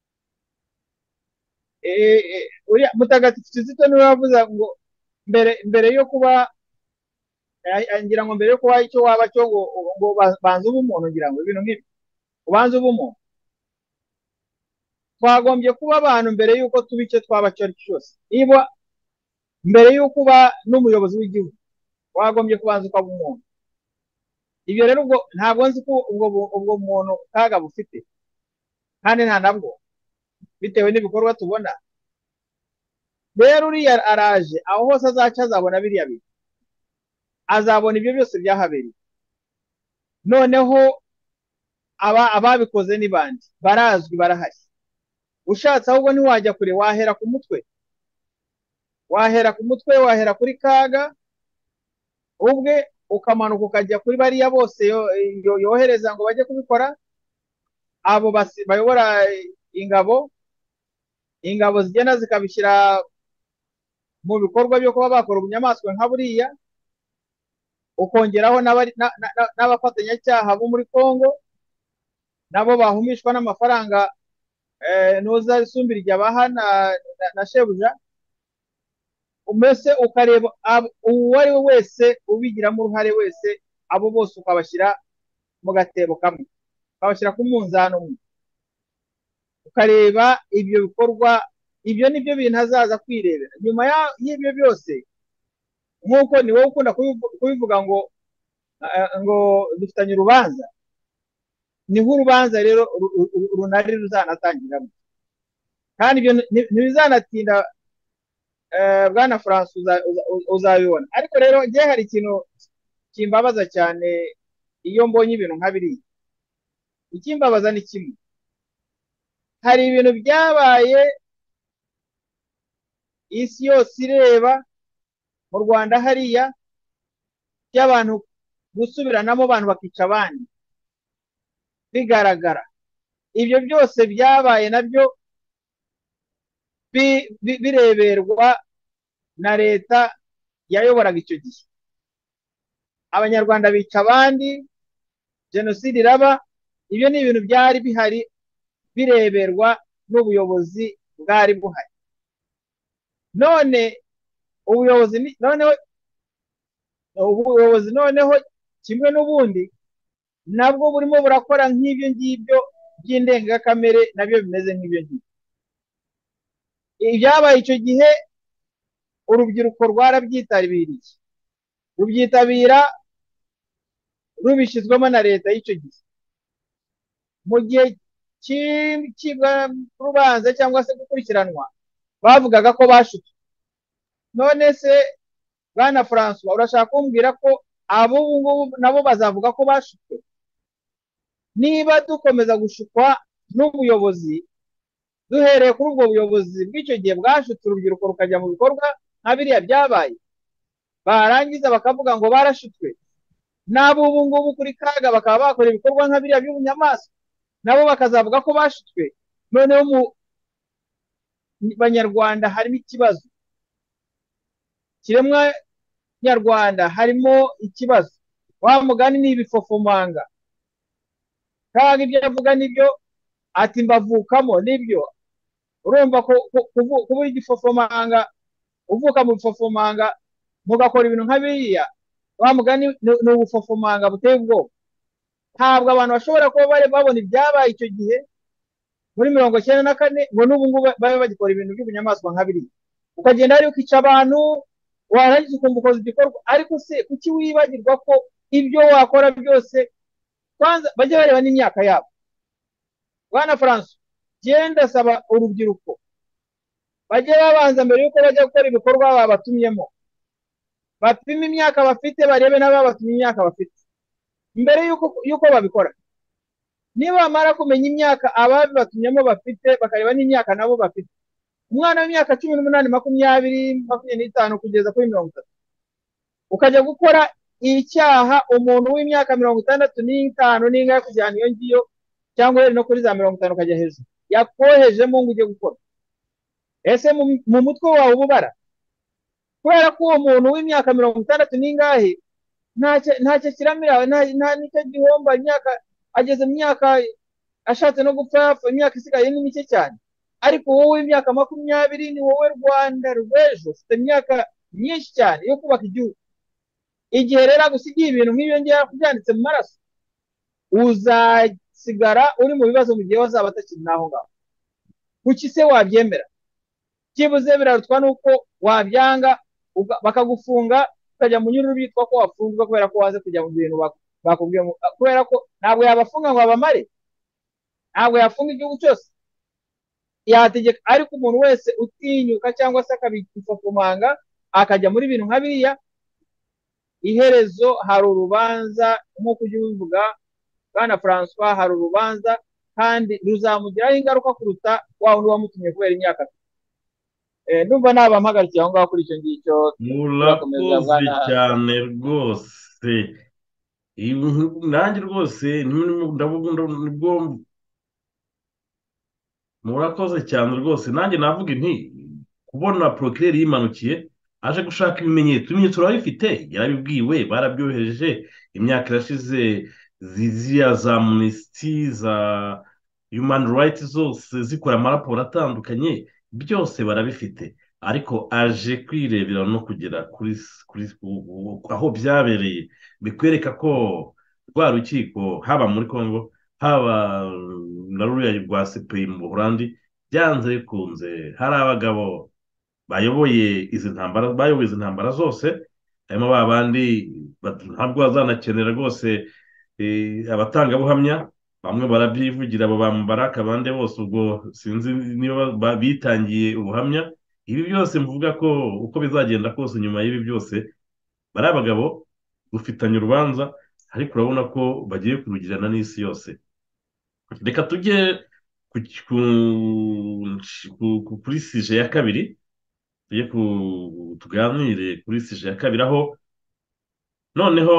Mutagatifu Kizito niwe wavuze ngo mbere yo kuba ngira ngo mbere yo kuba icyo waba cyo ngo banze ubumuntu, ngira ngo ibintu nk'ibi ubanze ubumuntu. twagombye kuba abantu mbere y'uko tuba icyo twaba cyo cyose. niba mbere y'uko uba n'umuyobozi w'igihugu wagombye kubanza ukaba umuntu. ibyo rero ubwo ntabwo nzi ko ubwo muntu kaga bufite kandi nta nabwo bitewe n'ibikorwa tubona. rero uriya araje, aho hose azaca azabona biriya bintu, azabona ibyo byose byahabereye. noneho ababikoze ni bandi barazwi, barahari. ushatse ahubwo ntiwajya kure, wahera ku mutwe, wahera kuri kaga ubwe ukamanuka ukajya kuri bariya bose yohereza ngo bajye kubikora, abo bayobora ingabo, ingabo zigenda zikabishyira mu bikorwa byo kuba bakora ubunyamaswa nka buriya, ukongeraho n'abafatanyacyaha bo muri Congo nabo bahumishwa n'amafaranga nuza isumbira igihe abaha na shebuja, mbese ukareba uwo ari we wese ubigiramo uruhare wese, abo bose ukabashyira mu gatebo kamwe, ukabashyira ku munzani umwe, ukareba ibyo bikorwa. Ibyo nibyo bintu azaza kwirebera nyuma y'ibyo byose, nk'uko ni wowe ukunda kubivuga ngo dufitanye urubanza, niho urubanza rero runari ruzanatangiramo, kandi ibyo ntibizanatinda. Bwana Francois uzabibona. Ariko rero njye hari ikintu kimbabaza cyane iyo mbonye ibintu nka biriya. Ikimbabaza ni kimwe, hari ibintu byabaye isi yose ireba mu Rwanda hariya by'abantu gusubiranamo, abantu bakica abandi bigaragara. Ibyo byose byabaye nabyo bireberwa na leta yayoboraga icyo gihe. Abanyarwanda bica abandi, jenoside iraba. Ibyo ni ibintu byari bihari bireberwa n'ubuyobozi bwari buhari. None ubuyobozi noneho kimwe n'ubundi nabwo burimo burakora nk'ibyo ngibyo by'indengakamere, nabyo bimeze nk'ibyo ngibyo. Ibyabaye icyo gihe urubyiruko rwarabyitabiriye, rubyitabira rubishyizwemo na leta y'icyo gihe. Mu gihe cy'urubanza cyangwa se gukurikiranwa bavugaga ko bashutswe. None se Bwana Francois urashaka kumbwira ko abo ngubu nabo bazavuga ko bashutswe? Niba dukomeza gushukwa n'ubuyobozi, duhereye kuri ubwo buyobozi bw'icyo gihe bwashutse urubyiruko rukajya mu bikorwa nka biriya byabaye, barangiza bakavuga ngo barashutswe, n'abo ubu ngubu kuri kaga bakaba bakora ibikorwa nka biriya by'ubunyamaswa, nabo bakazavuga ko bashutswe. Noneho mu Banyarwanda harimo ikibazo, kiremwa nyarwanda harimo ikibazo. Wa mugani ni ibifofomanga, kaga ibyo avuga nibyo, ati mbavukamo nibyo. Urumva ko kuba igifofomanga, uvuka mu bifofomanga mugakora ibintu nka biriya, wa mugani ni ubufofomanga buteye ubwoba. Ntabwo abantu bashobora kuba bari babona ibyabaye icyo gihe muri 1994 ngo n'ubu ngubu babe bagikora ibintu by'ubunyamaswa nka biriya. Ukagenda ari ukica abantu, warangiza ukumva ukoze igikorwa. Ariko se kuki wibagirwa ko ibyo wakora byose kwanza bajye bareba n'imyaka yabo? Bwana Francois, genda saba urubyiruko bajye babanza mbere yuko bajya gukora ibikorwa babatumyemo, bapime imyaka bafite, barebe n'ababatumye imyaka bafite mbere yuko babikora. Niba bamara kumenya imyaka ababibatumyemo bafite, bakareba n'imyaka nabo bafite, umwana w'imyaka 18, 20, 25 kugeza kuri 30, ukajya gukora icyaha umuntu w'imyaka 65 n'ingahe kujyana iyo ngiyo, cyangwa no kuri za 50 ukajya hejuru, yakohejemo ngo ujye gukora. Ese mu mutwe wawe ububara? Kubera ko uwo muntu w'imyaka 60 n'ingahe ntacyo kiramira, nta nicyo gihomba. Imyaka ageze mu myaka ashatse no gupfa, imyaka isigaye ni mike cyane. Ariko wowe w'imyaka 20 ni wowe Rwanda rw'ejo, ufite imyaka myinshi cyane yo kubaka igihugu. Igihe rero agusigiye ibintu nk'ibyo ngiye kubyanditse mu maraso, uzasigara uri mu bibazo mu gihe wazaba atakiri naho ngaho. Kuki se wabyemera? Kibuze birarutwa nuko wabyanga bakagufunga, ukajya mu nyururu bitwa ko wafunzwe kubera ko waze kujya mu bintu bakubwiye, kubera ko ntabwo yabafunga ngo abamare, ntabwo yafunga igihugu cyose, yategeka. Ariko umuntu wese utinyuka cyangwa se akabifofomanga akajya muri bintu nka biriya, iherezo hari urubanza. Nk'uko ujya ubivuga Bwana Francois, hari urubanza kandi ruzamugiraho ingaruka kuruta wa wundi wamutumye kubera imyaka. Ndumva nabampagarikiye aho ngaho kuri icyo ngicyo. Murakoze cyane rwose. nanjye rwose nibwo murakoze cyane rwose nanjye navuga nti kubona porokireri yimanukiye aje gushaka ibimenyetso urabifite yarabibwiwe barabyohereje imyaka irashize ziriya za munisiti za humani rayiti zose zikora amaraporo atandukanye byose barabifite ariko aje kwirebera no kugera aho byabereye bikwereka ko rwa rukiko haba muri congo haba na ruriya rwa sepeyi mu buholandi byanze bikunze hari abagabo bayoboye izi ntambara zose harimo ba bandi ntabwo bazanakenera rwose abatangabuhamya bamwe barabyivugira abo bamubaraka abandi bose ubwo sinzi niba bitangiye ubuhamya ibi byose mvuga ko uko bizagenda kose nyuma y'ibi byose bari abagabo gufitanya urubanza ariko urabona ko bagiye kurugirana n'isi yose reka tujye kuri sije ya kabiri tuganire kuri sije ya kabiri aho noneho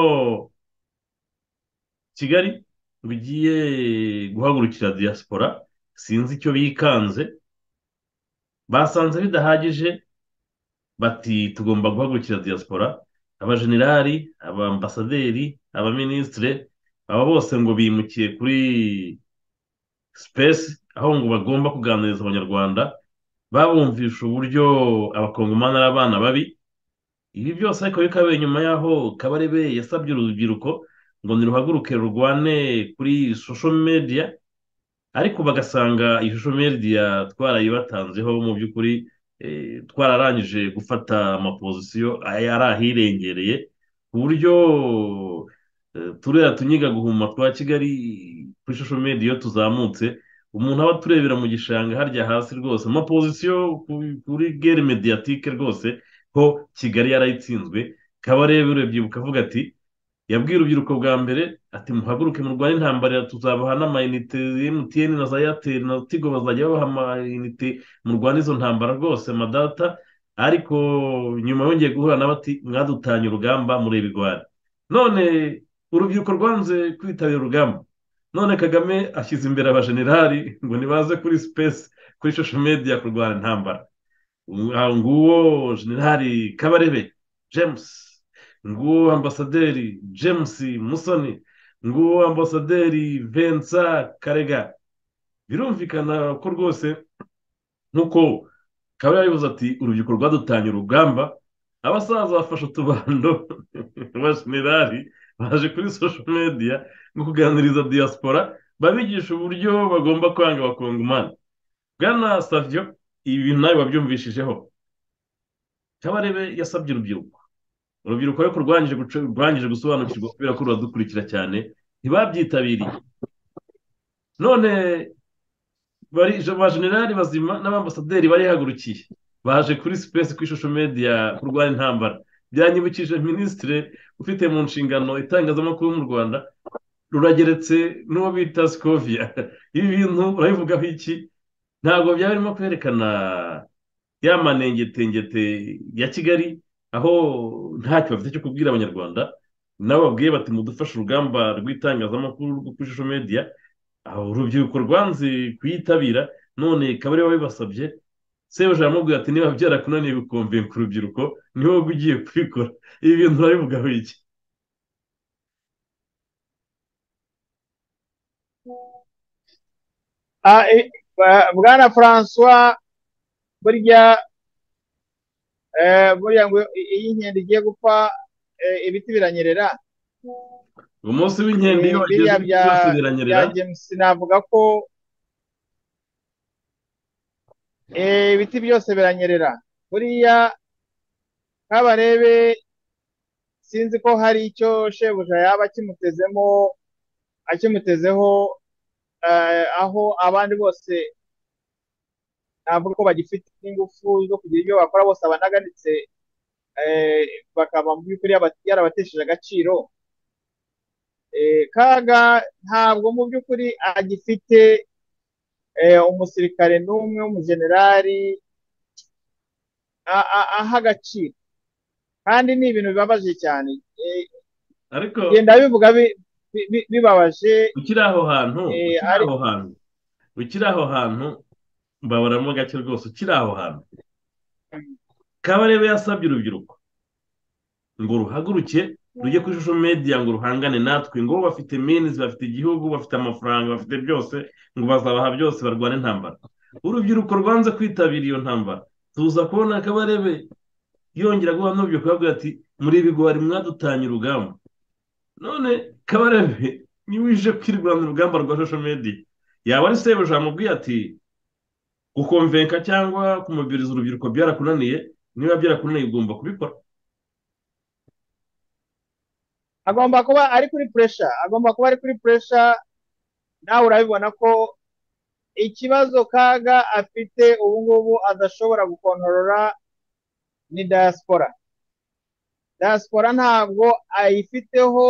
kigali bigiye guhagurukira diaspora sinzi icyo bikanze basanze bidahagije bati tugomba guhagurukira diaspora abajenerali abambasaderi abaminisitire aba bose ngo bimukiye kuri sipesi aho ngo bagomba kuganiriza abanyarwanda babumvisha uburyo abakongomani ari abana babi ibi byose ariko bikabaye nyuma y'aho kabarebe yasabye urubyiruko ngo niruhaguruke rurwane kuri social media ariko bagasanga iyi social media twarayibatanzeho mu by'ukuri twararangije gufata amapozisiyo yari ahirengereye ku buryo turiya tunyiga guhuma twa kigali kuri social media iyo tuzamutse umuntu aba aturebera mu gishanga harya hasi rwose amapozisiyo kuri gere mediyatike rwose ho kigali yarayitsinzwe kabarebe urebye ukavuga ati yabwiye urubyiruko bwa mbere ati muhaguruke murwane intambara tuzabaha n'amayinite emutiyeni na za eyateri na tigo bazajya babaha amayinite murwane izo ntambara rwose amadata ariko nyuma yongeye guhura n'abati mwadutanye urugamba mureba igwari none urubyiruko rwanze kwitabira urugamba none kagame ashyize imbere abajenerali ngo nibaze kuri sipesi kuri social media kurwana intambara nguwo jenerali kabarebe james nguwo ambasaderi james musoni nguwo ambasaderi vensa karega birumvikana ko rwose nk'uko kaba yabivuze ati urubyiruko rwadutanye urugamba abasaza bafashe utubando abajenerali baje kuri social media no kuganiriza diaspora babigisha uburyo bagomba kwanga abakongomani bwana savio ibi bintu nawe wabyumvishijeho kabarebe yasabye urubyiruko ariko rwangije gusobanukirwa kubera ko ruradukurikira cyane ntibabyitabiriye none ba generali bazima n'abambasaderi barihagurukiye baje kuri sipesi kuri social media kurwanya intambara byanyibukije minisitiri ufite mu nshingano itangazamakuru mu rwanda rurageretse n'uwo bita sikovia ibi bintu urabivugaho iki ntabwo byaba birimo kwerekana ya manengetengete ya kigali aho ntacyo bafite cyo kubwira abanyarwanda nabo babwiye bati mudufashe urugamba rw'itangazamakuru rwo kuri social media aho urubyiruko rwanze kuyitabira none kabari wabibasabye sebuja aramubwira ati niba byarakunaniye gukomvenka urubyiruko niho ugiye kubikora ibi bintu urabivugaho iki bwana francois burya ngo iyo inkende igiye gupfa ibiti biranyerera umunsi w'inkende iyo wageze ibiti byose biranyerera navuga ko ibiti byose biranyerera buriya kabarebe sinzi ko hari icyo shebuja yaba akimutezeho aho abandi bose navuga ko bagifite ingufu zo kugira ibyo bakora bose abanaganitse bakaba mu by'ukuri yarabatesheje agaciro kaga ntabwo mu by'ukuri agifite umusirikare n'umwe w'umujenerali aha agaciro kandi ni ibintu bibabaje cyane ariko bigenda bivuga bibabaje. ukiri aho hantu ukiri Ari aho hantu ukiri aho hantu mbabaramo gake rwose ukiri aho hantu Kabarebe yasabye urubyiruko ngo ruhaguruke rujye kuri social media ngo ruhangane natwe ngo bafite means bafite igihugu bafite amafaranga bafite byose ngo bazabaha byose barwane intambara urubyiruko rwanze kwitabira iyo ntambara tuza kubona Kabarebe yongera guha n'urubyiruko avuga ati muri ibigwari mwadutanye urugamba none Kabarebe niba uje kwirwanya urugamba rwa social media yaba ari sebuja amubwiye ati gukomvenka cyangwa kumubwiriza urubyiruko byarakunaniye niba byarakunaniye ugomba kubikora agomba kuba ari kuri pressure, agomba kuba ari kuri pressure. Nawe urabibona ko ikibazo Kaga afite ubu ngubu adashobora gukontorora ni diaspora. Diaspora ntabwo ayifiteho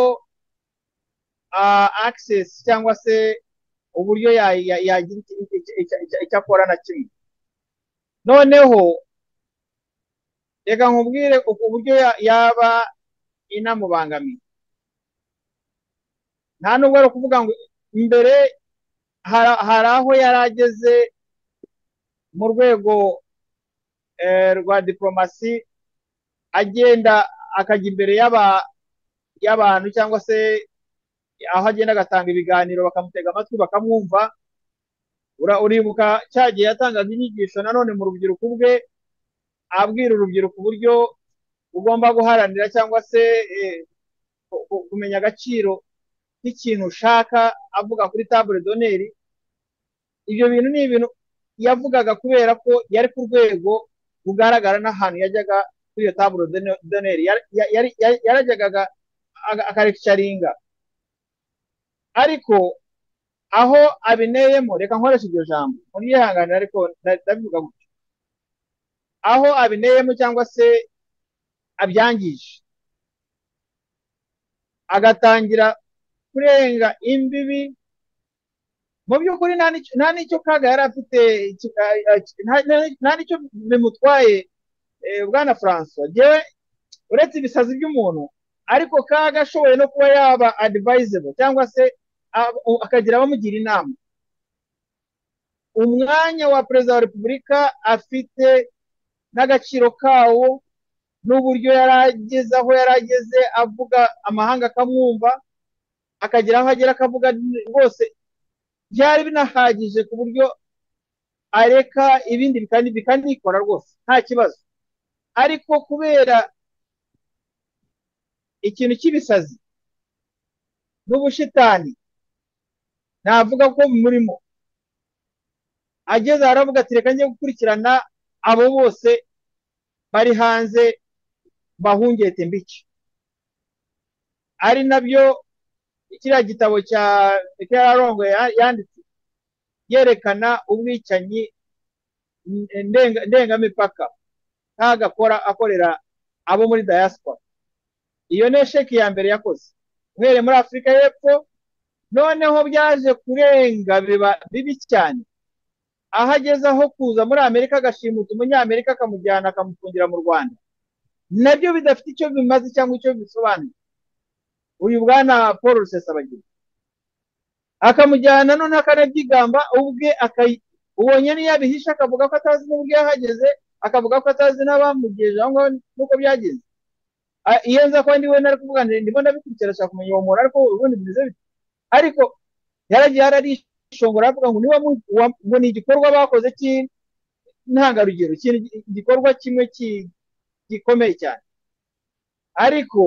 access cyangwa se uburyo yagira icyo akora na kimwe. Noneho reka nkubwire uburyo yaba inamubangamiye. Nta nubwo ari ukuvuga ngo imbere hari aho yari ageze mu rwego rwa diplomasi, agenda akajya imbere y'abantu cyangwa se aho agenda agatanga ibiganiro bakamutega amatwi bakamwumva. Uribuka cya gihe yatangaga inyigisho nanone mu rubyiruko bwe, abwira urubyiruko uburyo ugomba guharanira cyangwa se kumenya agaciro k'ikintu ushaka, avuga kuri table d'honneur. Ibyo bintu ni ibintu yavugaga kubera ko yari ku rwego rugaragara n'ahantu yajyaga kuri iyo table d'honneur yarajyaga akarekicaringa. Ariko aho abineyemo, reka nkoresha iryo jambo muryihanganira ariko ndabivuga gutyo, aho abineyemo cyangwa se abyangije, agatangira kurenga imbibi. Mu by'ukuri nta n'icyo Kaga yari afite, nta n'icyo bimutwaye. Bwana Francois, jewe uretse ibisazi by'umuntu, ariko Kaga ashoboye no kuba yaba advisable cyangwa se akagira abamugira inama. Umwanya wa perezida wa repubulika afite n'agaciro kawo, n'uburyo yari ageze aho yari ageze, avuga amahanga akamwumva, akagira aho agera akavuga rwose, byari binahagije ku buryo areka ibindi bikanikora rwose nta kibazo. Ariko kubera ikintu cy'ibisazi n'ubushitani navuga ko murimo, ageze aravuga ati reka njye gukurikirana abo bose bari hanze bahungete mbice. Ari nabyo kiriya gitabo cya Kerarongo yanditse yerekana ubwicanyi ndengamipaka Kaga akorera abo muri diaspora. Iyo ni sheki ya mbere yakoze uhereye muri Afurika y'Epfo, noneho byaje kurenga biba bibi cyane, aho ageze aho kuza muri Amerika agashimuta umunyamerika akamujyana akamufungira mu Rwanda. Nabyo bidafite icyo bimaze cyangwa icyo bisobanuye. Uyu bwana Paul Rusesabagina akamujyana, none akanabyigamba ubwe, ubonye niyo abihisha akavuga ko atazi n'ubwo yahageze, akavuga ko atazi n'abamugejeje aho ngaho nuko byageze. Iyo nza kuba ndiwe nari kuvuga ndimo ndabikurikira ashaka kumenya uwo muntu, ariko ubundi bimeze bite. Ariko yaragiye ararishongora avuga ngo ngo ni igikorwa bakoze cy'intangarugero, igikorwa kimwe gikomeye cyane. Ariko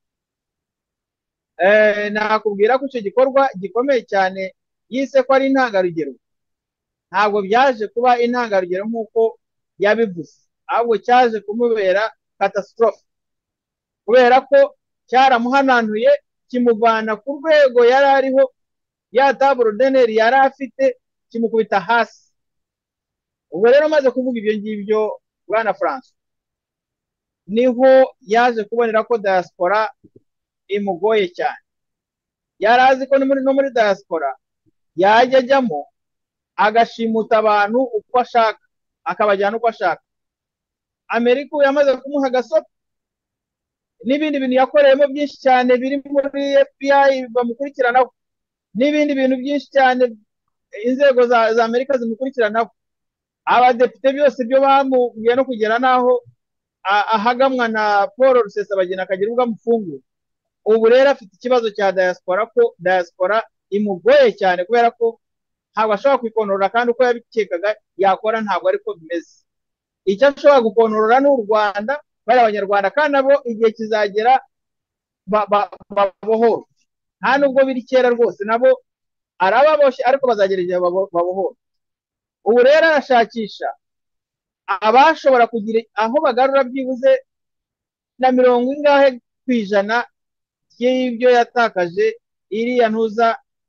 nakubwira ko icyo gikorwa gikomeye cyane yise ko ari intangarugero, ntabwo byaje kuba intangarugero nk'uko yabivuze, ahubwo cyaje kumubera catastrophe, kubera ko cyaramuhananuye kimuvana ku rwego yari ariho, ya table d'honneur yari afite kimukubita hasi. Ubwo rero maze kuvuga ibyo ngibyo, bwana France, niho yaje kubonera ko diaspora imugoye cyane. Yari azi ko no muri diaspora yajya ajyamo agashimuta abantu uko ashaka, akabajyana uko ashaka. Amerika yamaze kumuha agasopo, n'ibindi bintu yakoreyemo byinshi cyane biri muri FBI bamukurikiranaho, n'ibindi bintu byinshi cyane inzego za Amerika zimukurikiranaho. Abadepite byose byo bamubwiye no kugera n'aho ahagamwa na Paul Rusesabagina akagira ubwo amufungura. Ubu rero afite ikibazo cya diaspora, ko diaspora imugoye cyane kubera ko ntabwo ashobora kwikonorora, kandi uko yabikekaga yakora ntabwo ariko bimeze. Icyo ashobora gukonorora ni u Rwanda, bari abanyarwanda, kandi nabo igihe kizagera babohora. Nta nubwo biri kera rwose, nabo arababoshye ariko bazagera igihe babohora. Ubu rero arashakisha abashobora kugira aho bagarura byibuze na 50% y'ibyo yatakaje. Iriya ntuza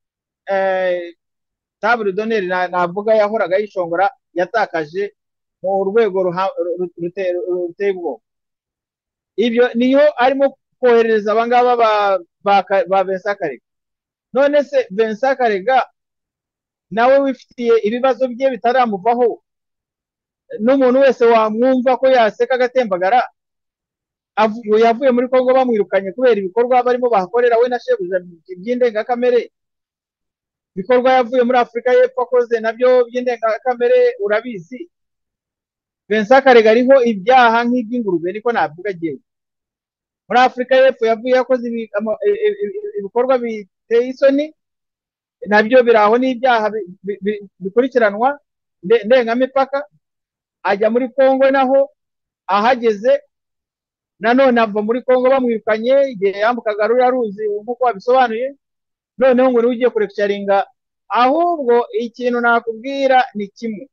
table d'honneur navuga yahoraga yishongora yatakaje mu rwego ruteye ubwoba. Ibyo niyo arimo kohereza abangaba ba Vincent Karega. None se Vincent Karega nawe wifitiye ibibazo bye bitaramuvaho, n'umuntu wese wamwumva ko yaseka agatembagara, yavuye muri Kongo bamwirukanye kubera ibikorwa barimo bahakorera we na shebuja by'indengakamere. Ibikorwa yavuye muri Afurika y'Epfo akoze nabyo by'indengakamere urabizi. Vincent Karega ariho ibyaha nk'iby'ingurube niko navuga agiye. Muri Afurika y'Epfo yavuye yakoze ibikorwa biteye isoni, nabyo biraho n'ibyaha bikurikiranwa ndengamipaka. Ajya muri Kongo naho ahageze nanone ava muri Kongo bamwirukanye igihe yambukaga ruriya ruzi nk'uko wabisobanuye. Noneho ngo niwe ugiye kureksharinga. Ahubwo ikintu nakubwira ni kimwe,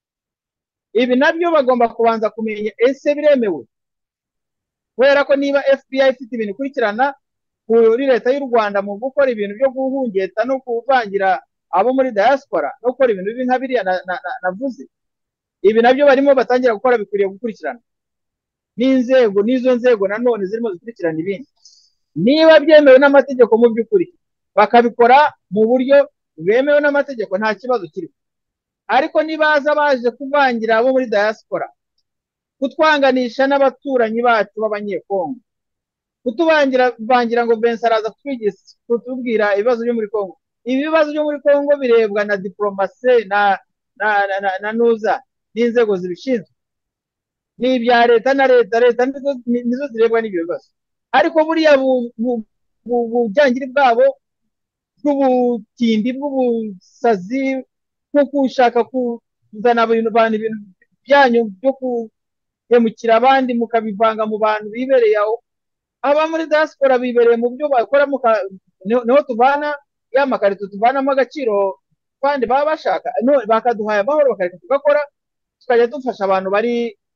ibi nabyo bagomba kubanza kumenya ese biremewe, kubera ko niba FBI ifite ibintu ikurikirana kuri leta y'u Rwanda mu gukora ibintu byo guhungeta no kuvangira abo muri diaspora no gukora ibintu bibi nka biriya navuze, ibi nabyo barimo batangira gukora bikwiriye gukurikirana n'inzego, n'izo nzego nanone zirimo zikurikirana ibindi. Niba byemewe n'amategeko mu by'ukuri bakabikora mu buryo bwemewe n'amategeko nta kibazo kiriho. Ariko nibaza baje kuvangira abo muri diaspora, kutwanganisha n'abaturanyi bacu b'abanyekongo, kutuvangira ngo Vincent araza kutubwira ibibazo byo muri Kongo. Ibibazo byo muri Kongo birebwa na diplomasi na nuza n'inzego zibishinzwe, ni ibya leta na leta nizo zirebwa n'ibyo bibazo. Ariko buriya bujyangiri bwabo bw'ubutindi bw'ubusazi nko gushaka kuzana abantu ibintu byanyu byo guhemukira abandi mukabivanga mu bantu bibereye aho. Aba muri diaspora bibereye mu byo bakora, niho tuvana ya makarito tuvanamo agaciro kandi baba bashaka, bakaduhaye amahoro bakareka tugakora, tukajya dufasha abantu bari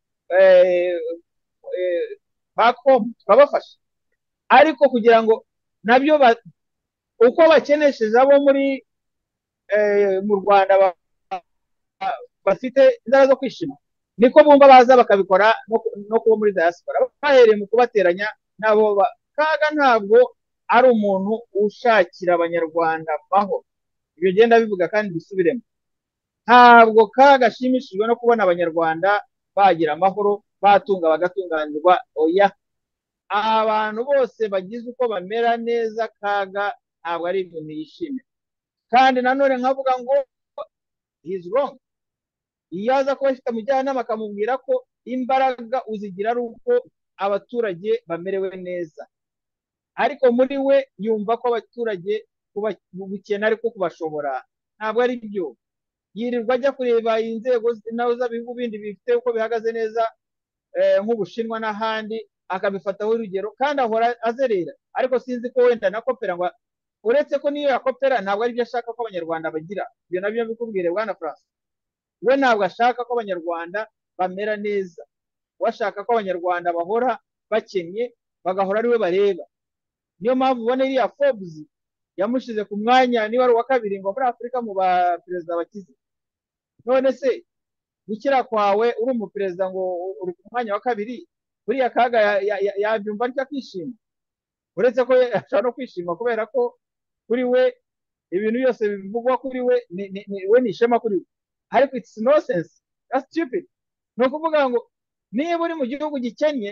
back home tukabafasha. Ariko kugira ngo nabyo uko bakenesheje abo muri mu Rwanda bafite inzara zo kwishima, niko bumva baza bakabikora no kuba muri diaspora bahereye mu kubateranya nabo. Kaga ntabwo ari umuntu ushakira abanyarwanda amahoro, ibyo genda bivuga kandi bisubiremo. Ntabwo Kaga ashimishijwe no kubona abanyarwanda bagira amahoro, batunga bagatunganirwa. Oya, abantu bose bagize uko bamera neza, Kaga ntabwo ari ibintu yishimira. Kandi nanone nkavuga ngo he's wrong. Iyo aza kuba afite umujyanama akamubwira ko imbaraga uzigira ari uko abaturage bamerewe neza, ariko muri we yumva ko abaturage gukena ariko kubashobora, ntabwo ari byo. Yirirwa ajya kureba inzego nawe z'abihugu bindi bifite uko bihagaze neza, nk'Ubushinwa n'ahandi, akabifataho urugero kandi ahora azerera. Ariko sinzi ko wenda na kopera ngo, uretse ko niyo yakopera ntabwo ari byo ashaka ko abanyarwanda bagira. Ibyo nabyo bikubwire bwana France, we ntabwo ashaka ko abanyarwanda bamera neza, we ashaka ko abanyarwanda bahora bakennye bagahora ari we bareba. Niyo mpamvu ubona iriya Forbes yamushize ku mwanya niba ari uwa kabiri ngo muri Afurika mu ba perezida bakize. None se gukira kwawe uri umuperezida ngo uri ku mwanya wa kabiri, buriya Kaga yabyumva ariko akishima? Uretse ko ashobora no kwishima kubera ko kuri we ibintu byose bivugwa kuri we we ni ishema kuri we, ariko it's nonsense, that's stupid. Ni ukuvuga ngo niba uri mu gihugu gikennye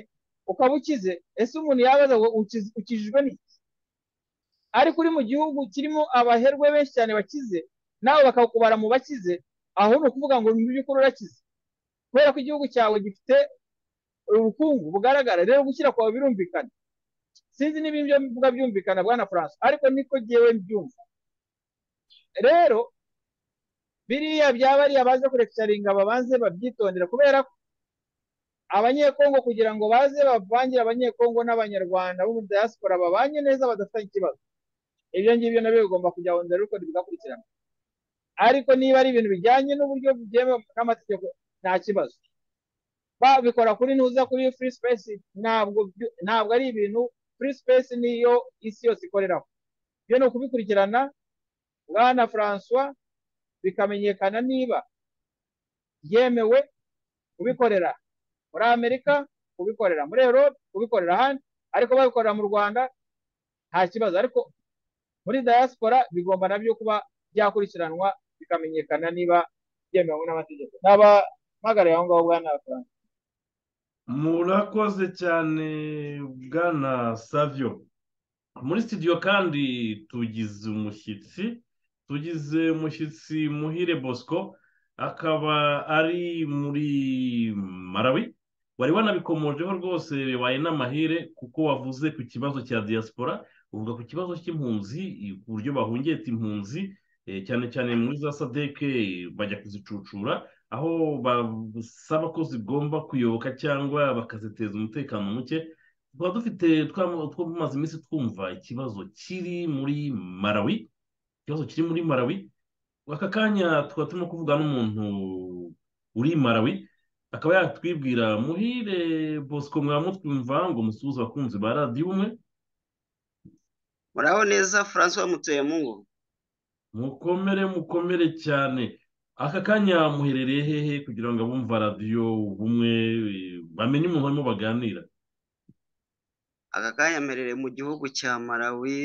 ukaba ukize, ese umuntu yabaza ngo ukijijwe n'iki? ariko uri mu gihugu kirimo abaherwe benshi cyane bakize, nawe bakakubara mu bakize, aho ni ukuvuga ngo mu by'ukuri urakize, kubera ko igihugu cyawe gifite ubukungu bugaragara. Rero gushyira kwawe birumvikana. Sinzi niba ibyo mvuga byumvikana bwana France, ariko niko jyewe mbyumva. Rero biriya byaba ari abaje kurekitaringa babanze babyitondera, kubera ko abanyekongo kugira ngo baze bavangire abanyekongo n'abanyarwanda bo muri diaspora babanye neza badafitanye ikibazo, ibyo ngibyo nabyo bigomba kujya nzira ariko bigakurikirana. ariko niba ari ibintu bijyanye n'uburyo byemewe n'amategeko nta kibazo. Babikora kuri ntuza kuri free space, ntabwo ari ibintu. Free space niyo isi yose ikoreraho. Byo ni ukubikurikirana bwana François, bikamenyekana niba yemewe kubikorera muri Amerika, kubikorera muri Europe, kubikorera ahandi, ariko babikorera mu Rwanda nta kibazo. ariko muri diaspora bigomba nabyo kuba byakurikiranwa bikamenyekana niba byemewe n'amategeko. N'abahagarariye aho ngaho bwana France. murakoze cyane bwana Savio. muri studio kandi tugize umushyitsi Muhire Bosco, akaba ari muri Malawi. wari wanabikomojeho rwose, bibaye n'amahire kuko wavuze ku kibazo cya diaspora, uvuga ku kibazo cy'impunzi, ku buryo bahungeta impunzi, cyane cyane muri za sadeke bajya kuzicucura, aho basaba ko zigomba kuyoboka cyangwa bakaziteza umutekano muke. tukaba dufite twamaze iminsi twumva ikibazo kiri muri Malawi. aka kanya tukaba turimo kuvuga n'umuntu uri i Malawi, akaba yatwibwira. Muhire Bosco, mwaba mutwumva ngo musuhuze abakunzi ba radiyo umwe? muraho neza François Mutuyemungu. mukomere cyane. aka kanya muherereye hehe kugira ngo abumva radiyo ubumwe bamenye umuntu barimo baganira? aka kanya mperereye mu gihugu cya Malawi,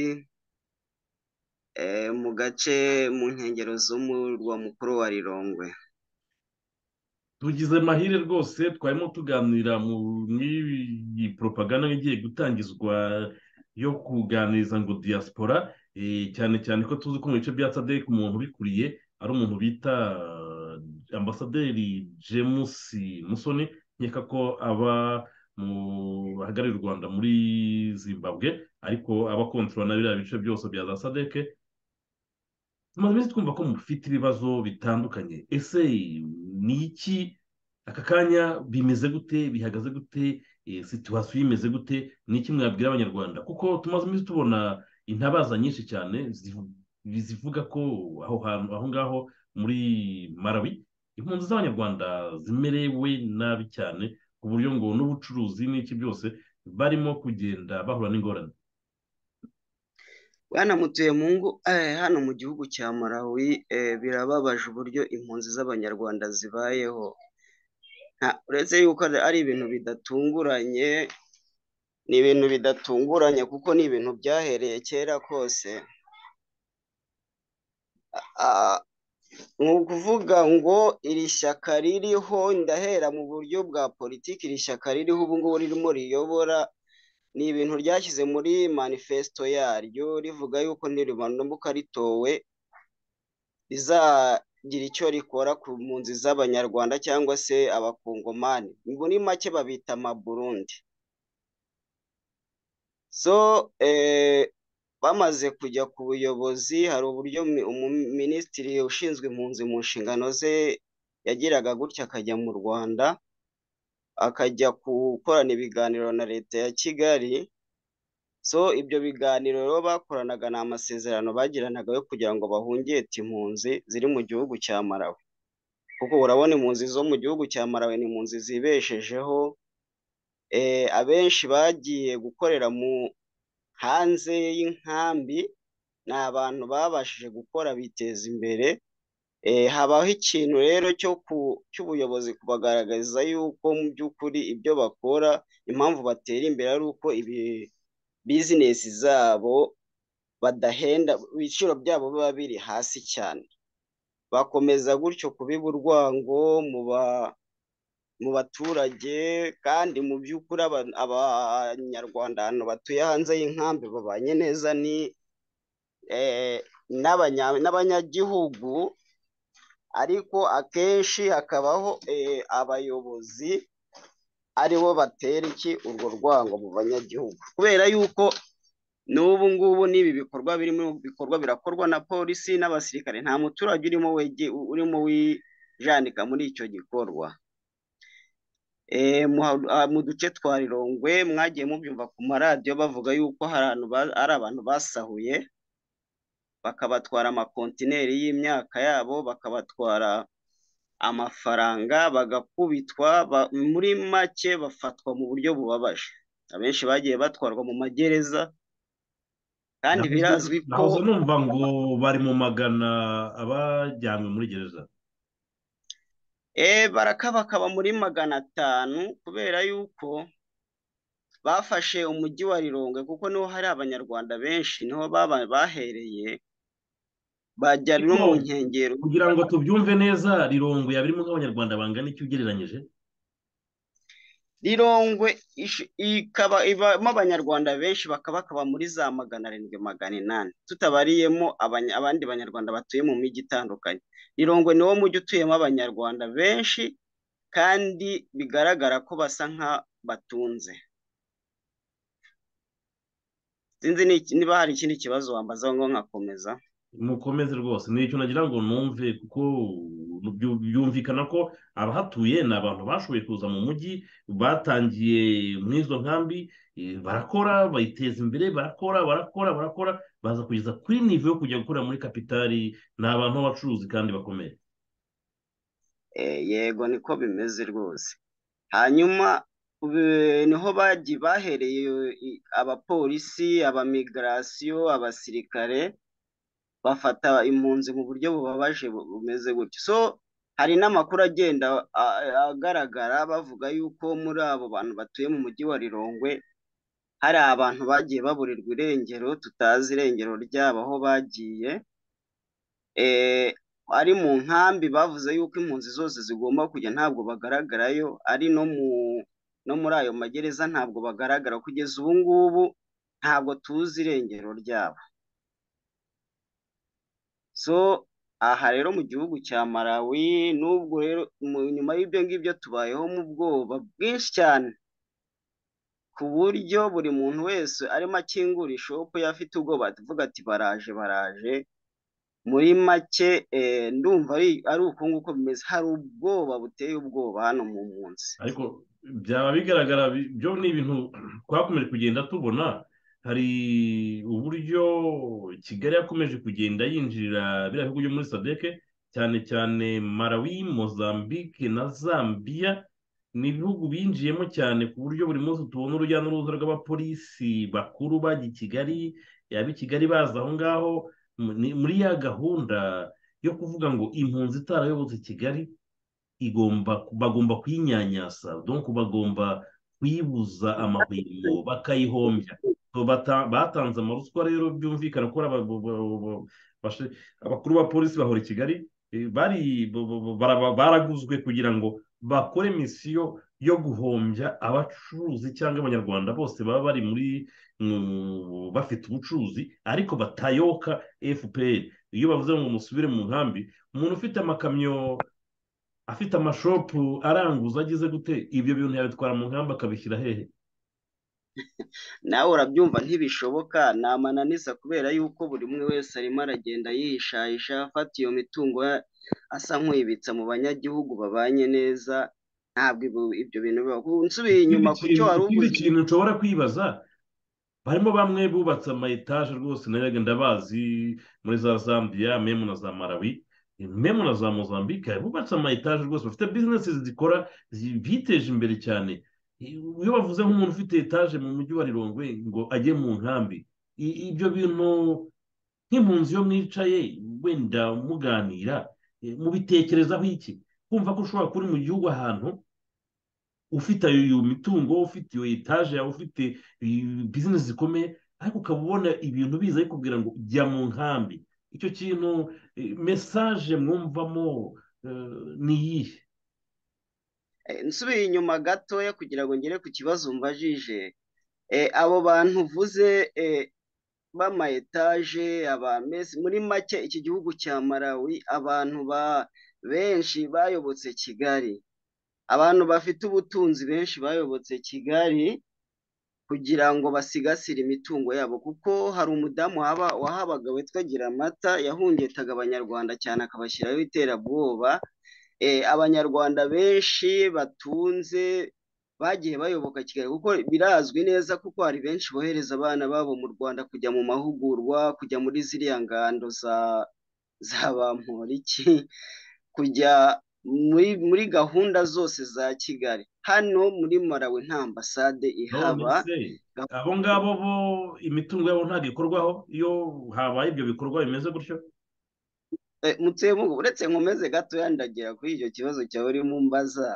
mu gace mu nkengero z'umurwa mukuru wa Lilongwe. tugize mahire rwose, twarimo tuganira muri iyi propaganda igiye gutangizwa yo kuganiriza ngo diaspora, cyane cyane ko tuzi ko mu bice bya sadek umuntu ubikuriye ari umuntu bita ambasaderi James Musoni, nkeka ko aba bahagarariye u Rwanda muri Zimbabwe, ariko aba kontorora na biriya bice byose bya za sadeke. tumaze iminsi twumva ko mufite ibibazo bitandukanye. ese ni iki aka kanya? bimeze gute? bihagaze gute? situwasiyo imeze gute? ni iki mwabwira abanyarwanda? kuko tumaze iminsi tubona intabaza nyinshi cyane zivuga ko aho ngaho muri Malawi impunzi z'abanyarwanda zimerewe nabi cyane, ku buryo ngo n'ubucuruzi n'iki byose barimo kugenda bahura n'ingorane. Bwana Mutuyemungu, hano mu gihugu cya Malawi birababaje uburyo impunzi z'abanyarwanda zibayeho. uretse yuko ari ibintu bidatunguranye, ni ibintu bidatunguranye kuko ni ibintu byahereye kera kose. Ni ukuvuga ngo iri shyaka ririho, ndahera mu buryo bwa politiki, iri shyaka ririho ubu ngubu ririmo riyobora, ni ibintu ryashyize muri manifesto yaryo rivuga yuko nirimanuka ritowe rizagira icyo rikora ku mpunzi z'abanyarwanda cyangwa se abakongomani, muri make babita amaburundi. bamaze kujya ku buyobozi, hari uburyo minisitiri ushinzwe impunzi mu nshingano ze yagiraga gutya akajya mu Rwanda akajya gukorana ibiganiro na leta ya Kigali. ibyo biganiro rero bakoranaga ni amasezerano bagiranaga yo kugira ngo bahungete impunzi ziri mu gihugu cya Malawi, kuko urabona impunzi zo mu gihugu cya Malawi ni impunzi zibeshejeho. abenshi bagiye gukorera hanze y'inkambi, ni abantu babashije gukora biteza imbere. habaho ikintu rero cy'ubuyobozi kubagaragariza yuko mu by'ukuri ibyo bakora, impamvu batera imbere ari uko bizinesi zabo badahenda, ibiciro byabo biba biri hasi cyane. bakomeza gutyo kubiba urwango mu baturage, kandi mu by'ukuri abanyarwanda hano batuye hanze y'inkambi babanye neza n'abanyagihugu, ariko akenshi hakabaho abayobozi aribo batera urwo rwango mu banyagihugu, kubera yuko n'ubu ngubu n'ibi bikorwa birimo bikorwa birakorwa na polisi n'abasirikare, nta muturage urimo wijanika muri icyo gikorwa. Mu duce twa Rirongwe mwagiye mubyumva ku maradiyo bavuga yuko hari abantu basahuye bakabatwara amakontineri y'imyaka yabo, bakabatwara amafaranga, bagakubitwa, muri make bafatwa mu buryo bubabaje. Abenshi bagiye batwarwa mu magereza, kandi birazwi ko nahoze numva ngo bari mu magana abajyanywe muri gereza. barakabakaba muri 500, kubera yuko bafashe umujyi wa Rirongwe, kuko niho hari abanyarwanda benshi, niho bahereye bajya no mu nkengero. Kugira ngo tubyumve neza, Rirongwe yabirimo nk'abanyarwanda bangana iki ugereranyije? Rirongwe ikaba ibamo abanyarwanda benshi, bakaba muri za 700 800, tutabariyemo abandi banyarwanda batuye mu mijyi itandukanye. Rirongwe niwo mujyi utuyemo abanyarwanda benshi, kandi bigaragara ko basa nka batunze. Sinzi niba hari ikindi kibazo wambaza ngo nkakomeza. Mukomeze rwose, ni icyo nagira ngo numve, kuko byumvikana ko abahatuye ni abantu bashoboye kuza mu mujyi, batangiye muri izo nkambi, barakora bayiteza imbere, barakora baza kugeza kuri nivo yo kujya gukora muri kapitali. Ni abantu b'abacuruzi kandi bakomeye. Yego niko bimeze rwose. Hanyuma niho bahereye abapolisi, abamigirasiyo, abasirikare bafata impunzi mu buryo bubabaje bumeze gutyo. So hari n'amakuru agenda agaragara bavuga yuko muri abo bantu batuye mu mujyi wa Rirongwe hari abantu bagiye baburirwa irengero, tutazi irengero ryabo aho bagiye. Ari mu nkambi bavuze yuko impunzi zose zigomba kujya, ntabwo bagaragarayo, ari no muri ayo magereza ntabwo bagaragara. Kugeza ubu ngubu ntabwo tuzi irengero ryabo. So aha rero mu gihugu cya Malawi, n'ubwo rero nyuma y'ibyo ngibyo tubayeho mu bwoba bwinshi cyane, ku buryo buri muntu wese arimo akingura ishopu ye afite ubwoba, tuvuga ati baraje. Muri make ndumva ari uko nguko bimeze, hari ubwoba buteye ubwoba hano mu munsi. Ariko byaba bigaragara, byo ni ibintu twakomeje kugenda tubona. Hari uburyo Kigali yakomeje kugenda yinjirira biriya bihugu byo muri sadeke, cyane cyane Malawi, Mozambique na Zambia. Ni ibihugu binjiyemo cyane, ku buryo buri munsi tubona urujya n'uruza rw'abapolisi bakuru bajya i Kigali, yaba i Kigali baza aho ngaho muri ya gahunda yo kuvuga ngo impunzi itarayobotse Kigali bagomba kuyinyanyasa, donc bagomba kuyibuza amahwemo, bakayihombya. Batanze amaruswa rero, byumvikana ko abakuru ba polisi bahora i Kigali, baraguzwe kugira ngo bakore misiyo yo guhombya abacuruzi cyangwa abanyarwanda bose baba bari bafite ubucuruzi ariko batayoka FPR. Iyo bavuze ngo musubire mu nkambi, umuntu ufite amakamyo, afite amashopu aranguza, agize gute, ibyo bintu yabitwara mu nkambi akabishyira hehe? Nawe urabyumva ntibishoboka, ni amananiza, kubera yuko buri umwe wese arimo aragenda yihishahisha afata iyo mitungo asa nk'uyibitsa mu banyagihugu babanye neza. Ntabwo ibyo bintu bibaho. Nsubiye inyuma ku cyo wari uvuze, ikindi kintu nshobora kwibaza, barimo bamwe bubatse ama etaje rwose, nayaga ndabazi, muri za Zambia, memu na za Malawi, memu na za Mozambique, bubatse ama etaje rwose, bafite bizinesi zikora biteje imbere cyane. Iyo bavuze nk'umuntu ufite etaje mu mujyi wa Rirongwe ngo ajye mu nkambi, ibyo bintu nk'impunzi yo mwicaye wenda muganira, mubitekerezaho iki? Kumva ko ushobora kuba uri mu gihugu ahantu ufite iyo mitungo, ufite iyo etaje yawe, ufite bizinesi zikomeye, ariko ukaba ubona ibintu biza bikubwira ngo jya mu nkambi. Icyo kintu mesaje mwumvamo ni iyihe? nsubiye inyuma gatoya kugira ngo ngere ku kibazo mbajije. Abo bantu uvuze b'ama etaje, abamesi, muri make iki gihugu cya Malawi abantu benshi bayobotse Kigali, abantu bafite ubutunzi benshi bayobotse Kigali kugira ngo basigasire imitungo yabo, kuko hari umudamu wahabaga witwa Giramata yahungetaga abanyarwanda cyane akabashyiraho iterabwoba. Abanyarwanda benshi batunze bagiye bayoboka Kigali kuko birazwi neza, kuko hari benshi bohereza abana babo mu Rwanda kujya mu mahugurwa, kujya muri ziriya ngando za Bamporiki, kujya muri gahunda zose za Kigali. Hano muri Malawi nta ambasade none ihaba. se abo ngabo bo imitungo yabo ntabwo ikorwaho iyo habaye ibyo bikorwa bimeze gutyo? Mutsemugu, uretse nkomeze gatoya ndagira kuri icyo kibazo cyawe urimo umbaza.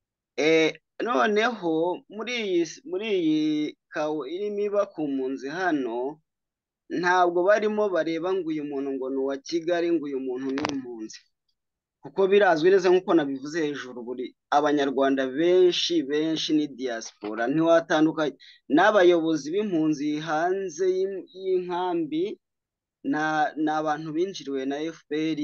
Noneho muri iyi kawo irimo iba ku mpunzi hano, ntabwo barimo bareba ngo uyu muntu ngo ni uwa Kigali, ngo uyu muntu ni impunzi, kuko birazwi neza nk'uko nabivuze hejuru, buri abanyarwanda benshi ni diaspora, ntiwatandukanye n'abayobozi b'impunzi hanze y'inkambi. Ni abantu binjiriwe na FPR,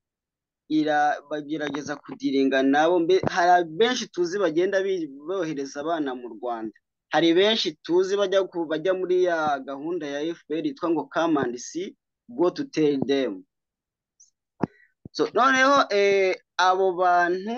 bagerageza kudiringa nabo. Hari benshi tuzi bagenda bohereza abana mu Rwanda, hari benshi tuzi bajya muri ya gahunda ya FPR yitwa ngo come and see, go to tell them. So noneho abo bantu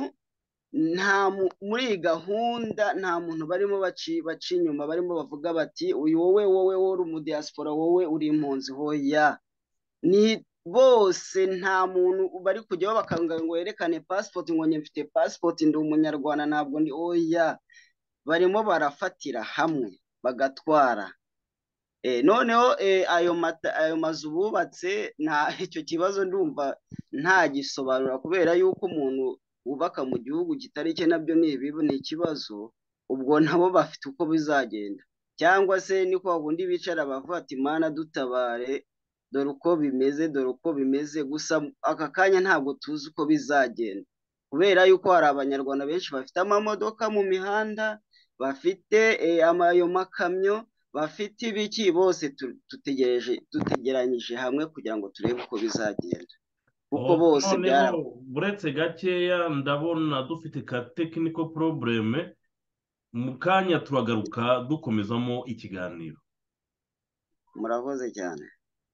muri iyi gahunda nta muntu barimo baca inyuma, barimo bavuga bati uyu wowe uri umudiaspora, wowe uri impunzi. Hoya, ni bose, nta muntu bari kujyaho bakanga ngo yerekane passport ngo njye mfite passport ndi umunyarwanda ntabwo ndi. Oya, barimo barafatira hamwe bagatwara. Noneho ayo mazu bubatse, icyo kibazo ndumva nta gisobanura, kubera yuko umuntu wubaka mu gihugu kitari cye nabyo ni ikibazo. Ubwo nabo bafite uko bizagenda, cyangwa se ni kwa bundi bicara bavuga ati mana dutabare, dore uko bimeze. Gusa aka kanya ntabwo tuzi uko bizagenda, kubera yuko hari abanyarwanda benshi bafite amamodoka mu mihanda, bafite ayo makamyo, bafite ibiki, bose dutegeranyije hamwe kugira ngo turebe uko bizagenda, kuko bose noneho buretse gakeya ndabona dufite ka technical problem, mu kanya turagaruka dukomezamo ikiganiro. murakoze cyane.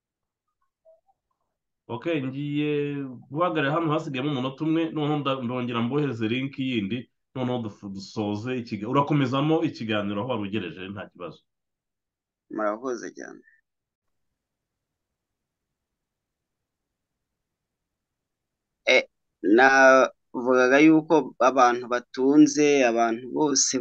Okay, ngiye guhagarara hano hasigayemo umunota umwe, noneho ndongera mbohereze link yindi, noneho dusoze urakomezamo ikiganiro aho wari ugereje, nta kibazo. Murakoze cyane. Navugaga yuko abantu batunze, abantu bose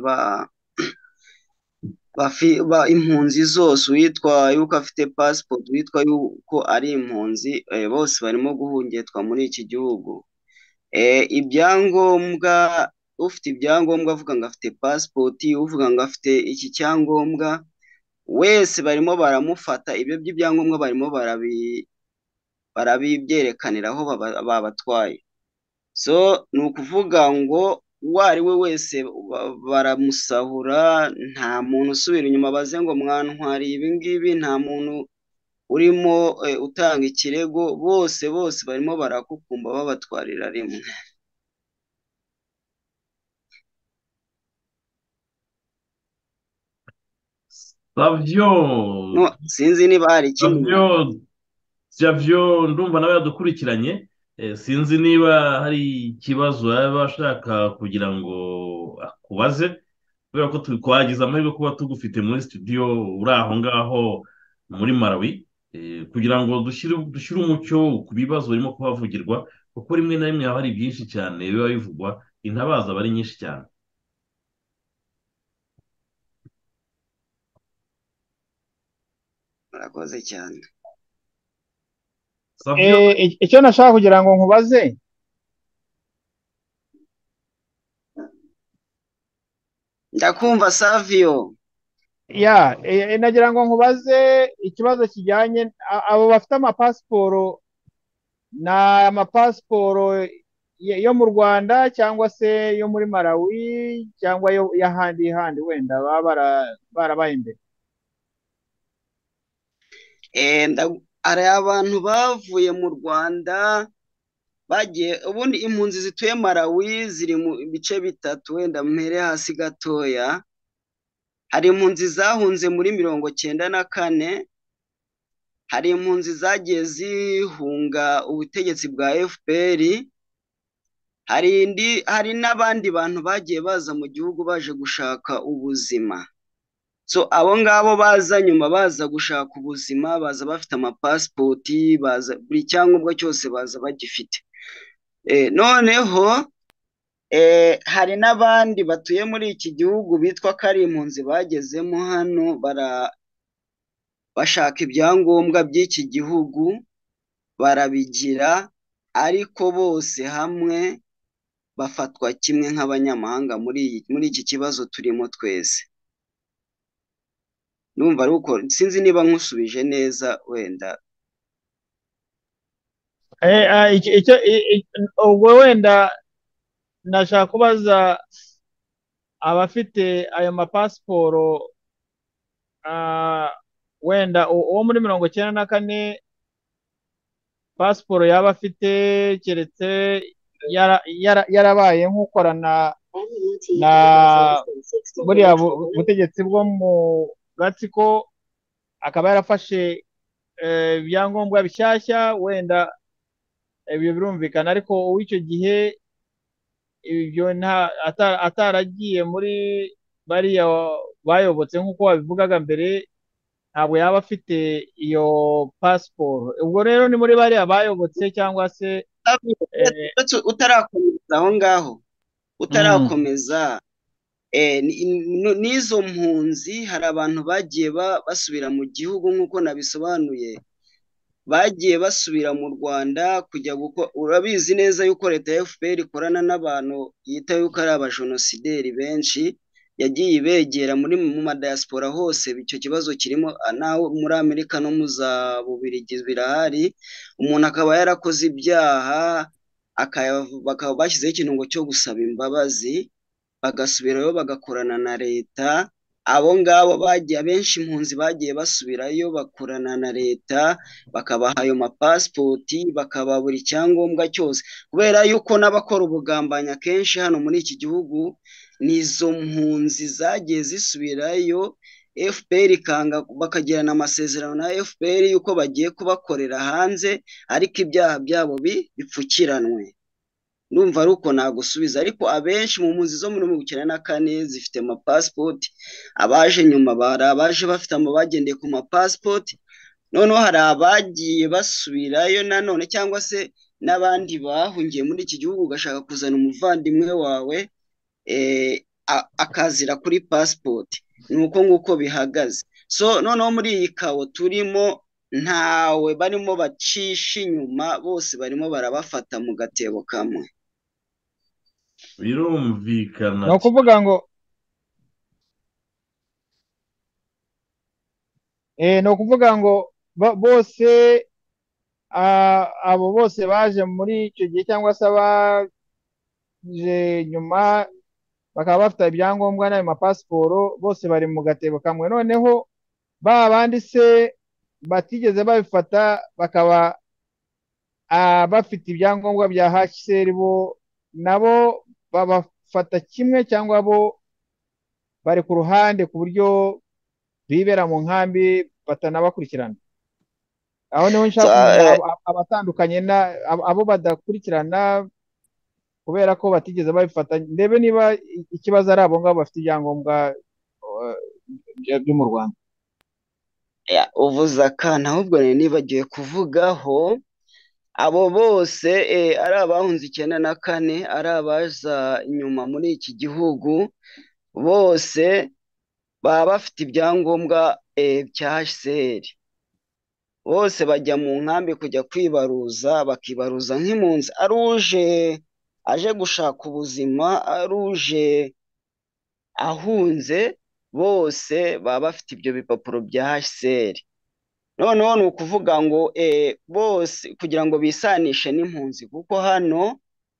impunzi zose, uwitwa yuko afite passport, witwa yuko ari impunzi, bose barimo guhungetwa muri iki gihugu. Ibyangombwa, ufite ibyangombwa avuga ngo afite passport, uvuga ngo afite iki cyangombwa, wese barimo baramufata. Ibyo by'ibyangombwa barimo barabibyerekanira aho babatwaye. So ni ukuvuga ngo uwo ari we wese baramusahura, nta muntu usubira inyuma baze ngo mwantwariye ibi ngibi, nta muntu urimo utanga ikirego, bose barimo barakukumba babatwarira rimwe. Savio, sinzi niba hari ikindi. Savio ndumva nawe yadukurikiranye, sinzi niba hari ikibazo yaba ashaka kugira ngo akubaze, kubera ko twagize amahirwe kuba tugufite muri studio uri aho ngaho muri Malawi, kugira ngo dushyire umucyo ku bibazo birimo kuhavugirwa, kuko rimwe na rimwe haba hari byinshi cyane biba bivugwa, intabaza aba ari nyinshi cyane. murakoze cyane. icyo nashaka kugira ngo nkubaze, ndakumva Savio. nagira ngo nkubaze ikibazo kijyanye abo bafite amapasiporo, ni amapasiporo yo mu Rwanda cyangwa se yo muri Malawi cyangwa yo y'ahandi handi wenda baba barabaye imbere? hari abantu bavuye mu Rwanda bagiye, ubundi impunzi zituye Malawi ziri mu bice bitatu, wenda mpere hasi gatoya. Hari impunzi zahunze muri 1994, hari impunzi zagiye zihunga ubutegetsi bwa FPR, hari n'abandi bantu bagiye baza mu gihugu baje gushaka ubuzima. So abo ngabo baza nyuma baza gushaka ubuzima, baza bafite amapasipoti, baza buri cyangombwa cyose baza bagifite. Noneho hari n'abandi batuye muri iki gihugu bitwa ko ari impunzi bagezemo hano bashaka ibyangombwa by'iki gihugu barabigira, ariko bose hamwe bafatwa kimwe nk'abanyamahanga muri iki kibazo turimo twese. Numva ari uko, sinzi niba nkusubije neza wenda. Ubwo wenda nashaka kubaza abafite ayo mapasiporo, wenda uwo muri 1994 pasiporo yaba afite, keretse yarabaye nk'ukorana na buriya butegetsi bwo mu gatsiko, akaba yarafashe ibyangombwa bishyashya, wenda ibyo birumvikana. Ariko uw'icyo gihe ibyo ataragiye muri bariya bayobotse nk'uko wabivugaga mbere, ntabwo yaba afite iyo pasiporo. Ubwo rero ni muri bariya bayobotse cyangwa se utarakomeza aho ngaho, utarakomeza n'izo mpunzi, hari abantu bagiye basubira mu gihugu nk'uko nabisobanuye, bagiye basubira mu Rwanda kujya gukora. Urabizi neza yuko leta ya FPR ikorana n'abantu yita yuko ari abajenosideri benshi, yagiye ibegera mu madiaspora hose. Icyo kibazo kirimo naho muri Amerika no mu za Bubiligi birahari. Umuntu akaba yarakoze ibyaha, bakaba bashyizeho ikintu ngo cyo gusaba imbabazi, bagasubirayo bagakorana na leta. Abo ngabo bagiye, abenshi impunzi bagiye basubirayo bakorana na leta, bakabaha ayo mapasipoti, bakaba buri cyangombwa cyose, kubera yuko n'abakora ubugambanyi akenshi hano muri iki gihugu n'izo mpunzi zagiye zisubirayo. FPR ikanga, bakagirana amasezerano na FPR yuko bagiye kubakorera hanze, ariko ibyaha byabo bipfukiranwe. Ndumva ari uko nagusubiza. Ariko abenshi mu mpunzi zo muri 1994 zifite amapasipoti, abaje nyuma bari abaje bafite bagendeye ku mapasipoti. Noneho hari abagiye basubirayo nanone, cyangwa se n'abandi bahungiye muri iki gihugu ugashaka kuzana umuvandimwe wawe akazira kuri pasipoti. Ni uko nguko bihagaze. So noneho muri iyi kawo turimo, ntawe barimo bacisha inyuma, bose barimo barabafata mu gatebo kamwe. birumvikana. ni ukuvuga ngo bose, abo bose baje muri icyo gihe cyangwa se abaje nyuma bakaba bafite ibyangombwa n'ayo mapasiporo, bose bari mu gatebo kamwe. Noneho bandi se batigeze babifata, bakaba bafite ibyangombwa bya HCR, bo nabo babafata kimwe cyangwa bo bari ku ruhande ku buryo bibera mu nkambi batanabakurikirana? Aho niho nshaka kumenya abatandukanye abo badakurikirana kubera ko batigeze babifata. Ndebe niba ikibazo ari abo ngabo bafite ibyangombwa byo mu Rwanda. Uvuze akana, ahubwo nibagiwe kuvugaho abo bose, ari abahunze 1994, ari abaza inyuma muri iki gihugu, bose baba bafite ibyangombwa bya HCR. Bose bajya mu nkambi kujya kwibaruza, bakibaruza nk'impunzi. Ari uje aje gushaka ubuzima, ari uje ahunze, bose baba bafite ibyo bipapuro bya HCR. Noneho ni ukuvuga ngo bose kugira ngo bisanishe n'impunzi, kuko hano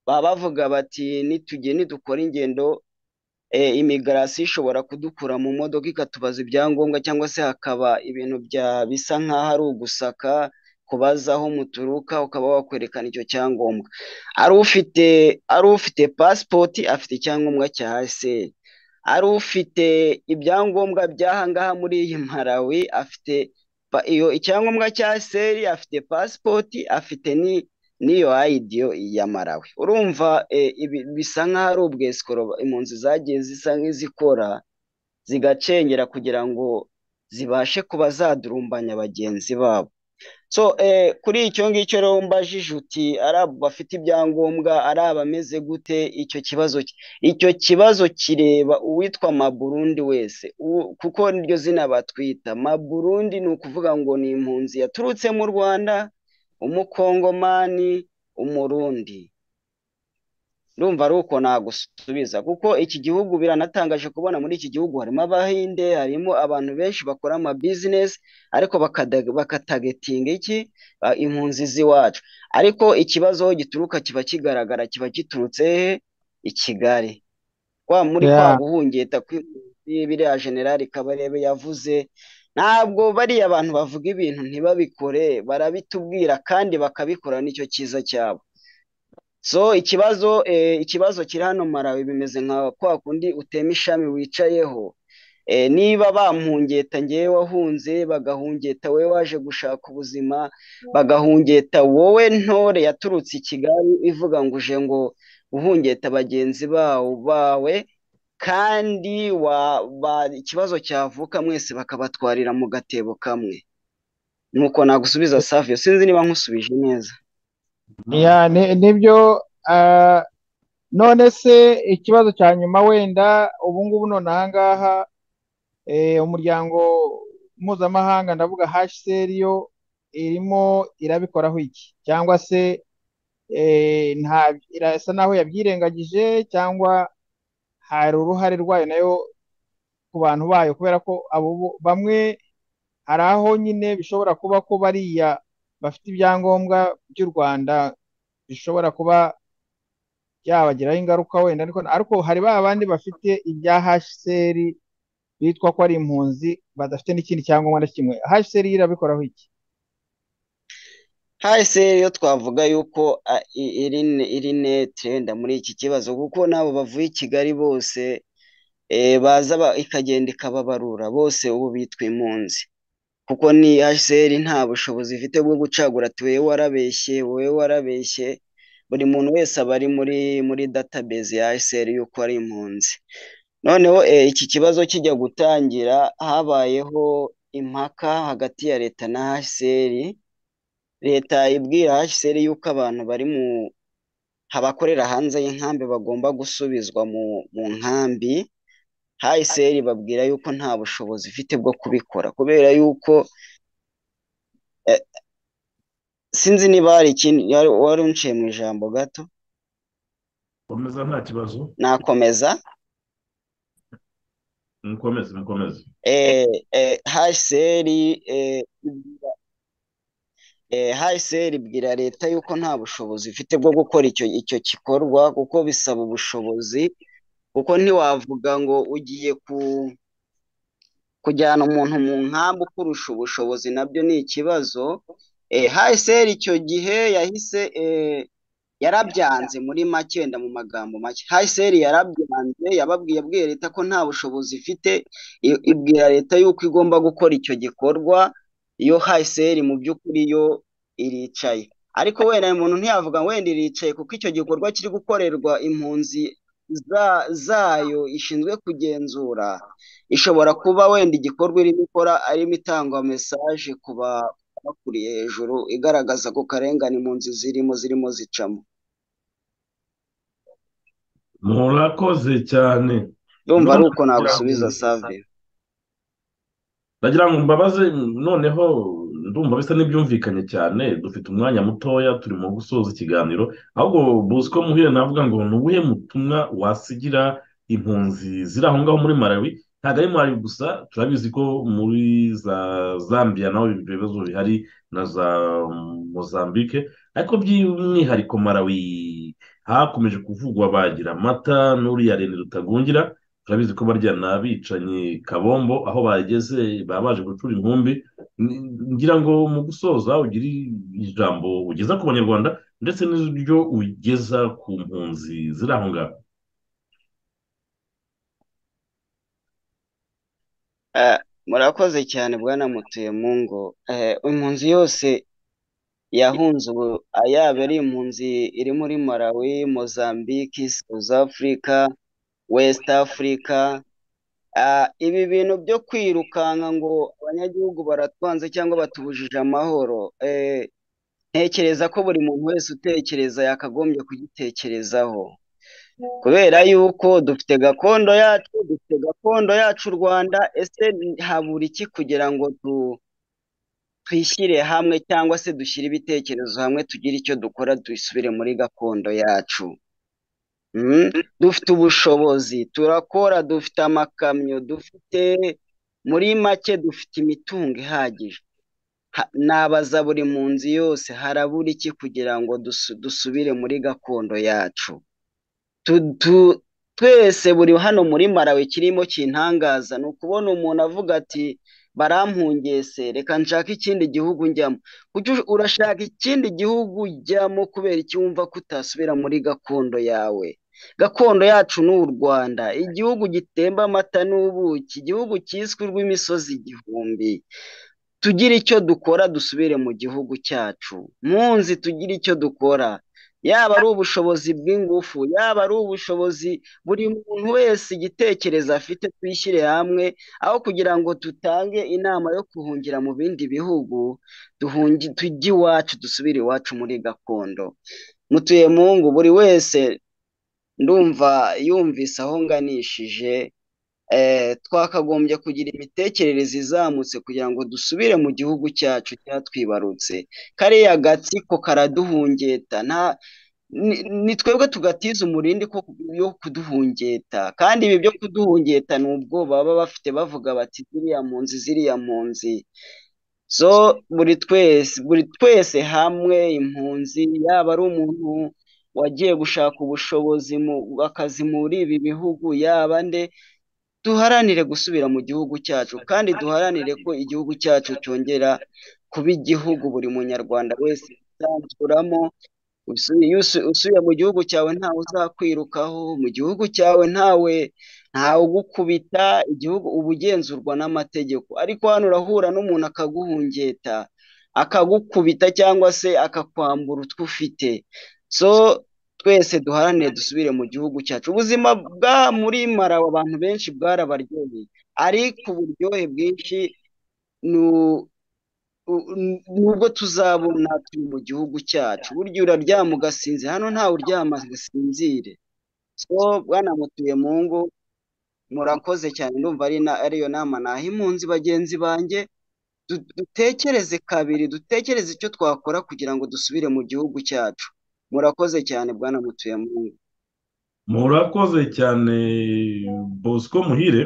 baba bavuga bati nidukora ingendo imigarasi ishobora kudukura mu modoka ikatubaza ibyangombwa cyangwa se hakaba ibintu bisa nk'aho ari ugusaka kubaza aho muturuka ukaba wakwerekana icyo cyangombwa ari ufite pasipoti afite icyangombwa cya hase ari ufite ibyangombwa by'aha ngaha muri iyi Malawi afite iyo icyangombwa cya seri afite pasipoti afite n'iyo ayidiyo ya Malawi urumva bisa nk'aho ari ubwesikoro impunzi zagiye zisa nk'izikora zigacengera kugira ngo zibashe kuba zadurumbanya bagenzi babo so kuri icyo ngicyo rero mbajije uti ari abo bafite ibyangombwa ari abameze gute icyo kibazo kireba uwitwa Maburundi wese kuko niryo zina batwita Maburundi ni ukuvuga ngo ni impunzi yaturutse mu Rwanda umukongomani umurundi ndumva ari uko nagusubiza kuko iki gihugu biranatangaje kubona muri iki gihugu harimo abahinde harimo abantu benshi bakora ama business ariko bakatagetinga impunzi z'iwacu ariko ikibazo aho gituruka kiba kigaragara kiba giturutse i Kigali muri kwa guhungeta kw'impunzi biriya General Kabarebe yavuze ntabwo bariya abantu bavuga ibintu ntibabikore barabitubwira kandi bakabikora nicyo cyiza cyabo so ikibazo kiri hano Malawi bimeze nka kwa kundi utema ishami wicayeho niba bampungeta ngewe wahunze bagahungeta wowe waje gushaka ubuzima bagahungeta wowe ntore yaturutse i Kigali ivuga ngo uje ngo uhungeta bagenzi bawe kandi ikibazo cyavuka mwese bakabatwarira mu gatebo kamwe nuko nagusubiza Savio sinzi niba nkusubije neza nibyo none se ikibazo cya nyuma wenda ubu ngubu none aha ngaha umuryango mpuzamahanga ndavuga HCR yo irimo irabikoraho iki cyangwa se irasa naho yabyirengagije cyangwa hari uruhare rwayo nayo ku bantu bayo kubera ko abo bamwe hari aho nyine bishobora kuba ko bariya bafite ibyangombwa by'u Rwanda bishobora kuba byabagiraho ingaruka wenda ariko hari bandi bafite ibya HCR bitwa ko ari impunzi badafite n'ikindi cyangombwa na kimwe HCR irabikoraho iki HCR yo twavuga yuko iri netrenda muri iki kibazo kuko nabo bavuye i Kigali bose baza ikagenda ikababarura bose ubu bitwa impunzi kuko ni HCR nta bushobozi ifite bwo gucagura ati wowe warabeshye buri muntu wese aba ari muri database ya HCR yuko ari impunzi noneho iki kibazo kijya gutangira habayeho impaka hagati ya leta na HCR leta ibwira HCR yuko abantu bari abakorera hanze y'inkambi bagomba gusubizwa mu nkambi HCR babwira yuko nta bushobozi ifite bwo kubikora kubera yuko sinzi niba hari ikindi wari unciye mu ijambo gato komeza nta kibazo nakomeza mukomeze HCR ibwira leta yuko nta bushobozi ifite bwo gukora icyo gikorwa kuko bisaba ubushobozi kuko ntiwavuga ngo ugiye kujyana umuntu mu nkambi ukurusha ubushobozi nabyo ni ikibazo HCR icyo gihe yahise yarabyanze muri make wenda mu magambo make HCR yarabyanze yabwiye leta ko nta bushobozi ifite ibwira leta yuko igomba gukora icyo gikorwa iyo HCR mu by'ukuri yo iricaye ariko wenda umuntu ntiyavuga wenda iricaye kuko icyo gikorwa kiri gukorerwa impunzi zayo ishinzwe kugenzura ishobora kuba wenda igikorwa irimo ikora arimo itanga message ku bakuriye hejuru igaragaza ko karengane impunzi zirimo zicamo murakoze cyane ndumva ari uko nagusubiza Savio ndagira ngo mbabaze noneho ndumva bisa n'ibyumvikanye cyane dufite umwanya mutoya turimo gusoza ikiganiro ahubwo Bosco Muhire navuga ngo ni ubuhe mutumwa wasigira impunzi ziri aho ngaho muri Malawi ntabwo ari Malawi gusa turabizi ko muri za Zambia naho ibyo bibazo bihari na za Mozambique ariko by'umwihariko Malawi hakomeje kuvugwa bagira amata n'uriya Rene Rutagungira, turabizi ko barya n'abicanyi kabombo aho bageze baba baje gucura inkumbi. Ngira ngo mu gusoza ugire ijambo ugeza ku banyarwanda ndetse n'iryo ugeza ku mpunzi ziri aho ngaho. Eh, Murakoze cyane bwana Mutuyemungu. Impunzi yose yahunze ubu, yaba ari impunzi iri muri Malawi, Mozambique, South Africa, West Africa, ibi bintu byo kwirukanka ngo abanyagihugu baratwanze cyangwa batubujije amahoro, ntekereza ko buri muntu wese utekereza yakagombye kugitekerezaho, kubera yuko dufite gakondo yacu u Rwanda. Ese habura iki kugira ngo twishyire hamwe cyangwa se dushyire ibitekerezo hamwe, tugire icyo dukora, dusubire muri gakondo yacu? Dufite ubushobozi, turakora, dufite amakamyo, dufite, muri make dufite imitungo ihagije. Nabaza buri mpunzi yose, harabura iki kugira ngo dusubire muri gakondo yacu? Twese, buri hano muri Malawi kirimo kintangaza ni ukubona umuntu avuga ati barampungese, reka nshaka ikindi gihugu njyamo. Urashaka ikindi gihugu ujyamo kubera iki wumva ko utasubira muri gakondo yawe? Gakondo yacu ni u Rwanda, igihugu gitemba amata n'ubuki, igihugu cyiswe urw'imisozi igihumbi. Tugire icyo dukora, dusubire mu gihugu cyacu. Mpunzi, tugire icyo dukora, yaba ari ubushobozi bw'ingufu, yaba ari ubushobozi, buri muntu wese igitekerezo afite, twishyire hamwe, aho kugira ngo tutange inama yo guhungira mu bindi bihugu. Tujye iwacu, dusubire iwacu muri gakondo. Mutuyemungu, buri wese ndumva yumvise aho nganishije. Twakagombye kugira imitekerereze izamutse kugira ngo dusubire mu gihugu cyacu cyatwibarutse. Kariya gatsiko karaduhungeta, ni twebwe tugatiza umurindi yo kuduhungeta, kandi ibi byo kuduhungeta ni ubwoba baba bafite, bavuga bati ziriya mpunzi. So buri twese hamwe, impunzi, yaba ari umuntu wagiye gushaka ubushobozi mu akazi muri ibi bihugu, yaba nde, duharanire gusubira mu gihugu cyacu, kandi duharanire ko igihugu cyacu cyongera kuba igihugu buri munyarwanda wese yisanzuramo. Usuye mu gihugu cyawe ntawe uzakwirukaho, mu gihugu cyawe ntawe ugukubita, igihugu uba ugenzurwa n'amategeko. Ariko hano urahura n'umuntu akaguhungeta, akagukubita cyangwa se akakwambura utwo ufite. So twese duharanire dusubire mu gihugu cyacu. Ubuzima muri Malawi abantu benshi bwarabaryoheye, ariko uburyohe bwinshi nubwo tuzabona turi mu gihugu cyacu. Burya uraryama ugasinzira, hano ntawe uryama agasinzire. So bwana Mutuyemungu, murakoze cyane. Ndumva ariyo nama naha impunzi bagenzi banjye. Dutekereze kabiri, dutekereze icyo twakora kugira ngo dusubire mu gihugu cyacu. Murakoze cyane bwana Mutuyemungu. Murakoze cyane Bosco Muhire,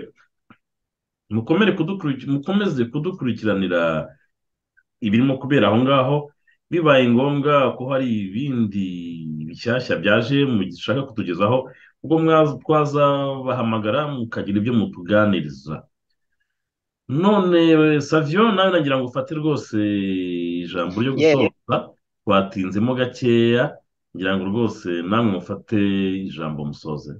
mukomeze kudukurikiranira ibirimo kubera aho ngaho. Bibaye ngombwa ko hari ibindi bishyashya byaje mushaka kutugezaho, ubwo twazabahamagara mukagira ibyo mutuganiriza. None Savio, nawe nagira ngo ufate rwose ijambo ryo gusoza, twatinzemo gakeya, ngira ngo rwose namwe mufate ijambo musoze.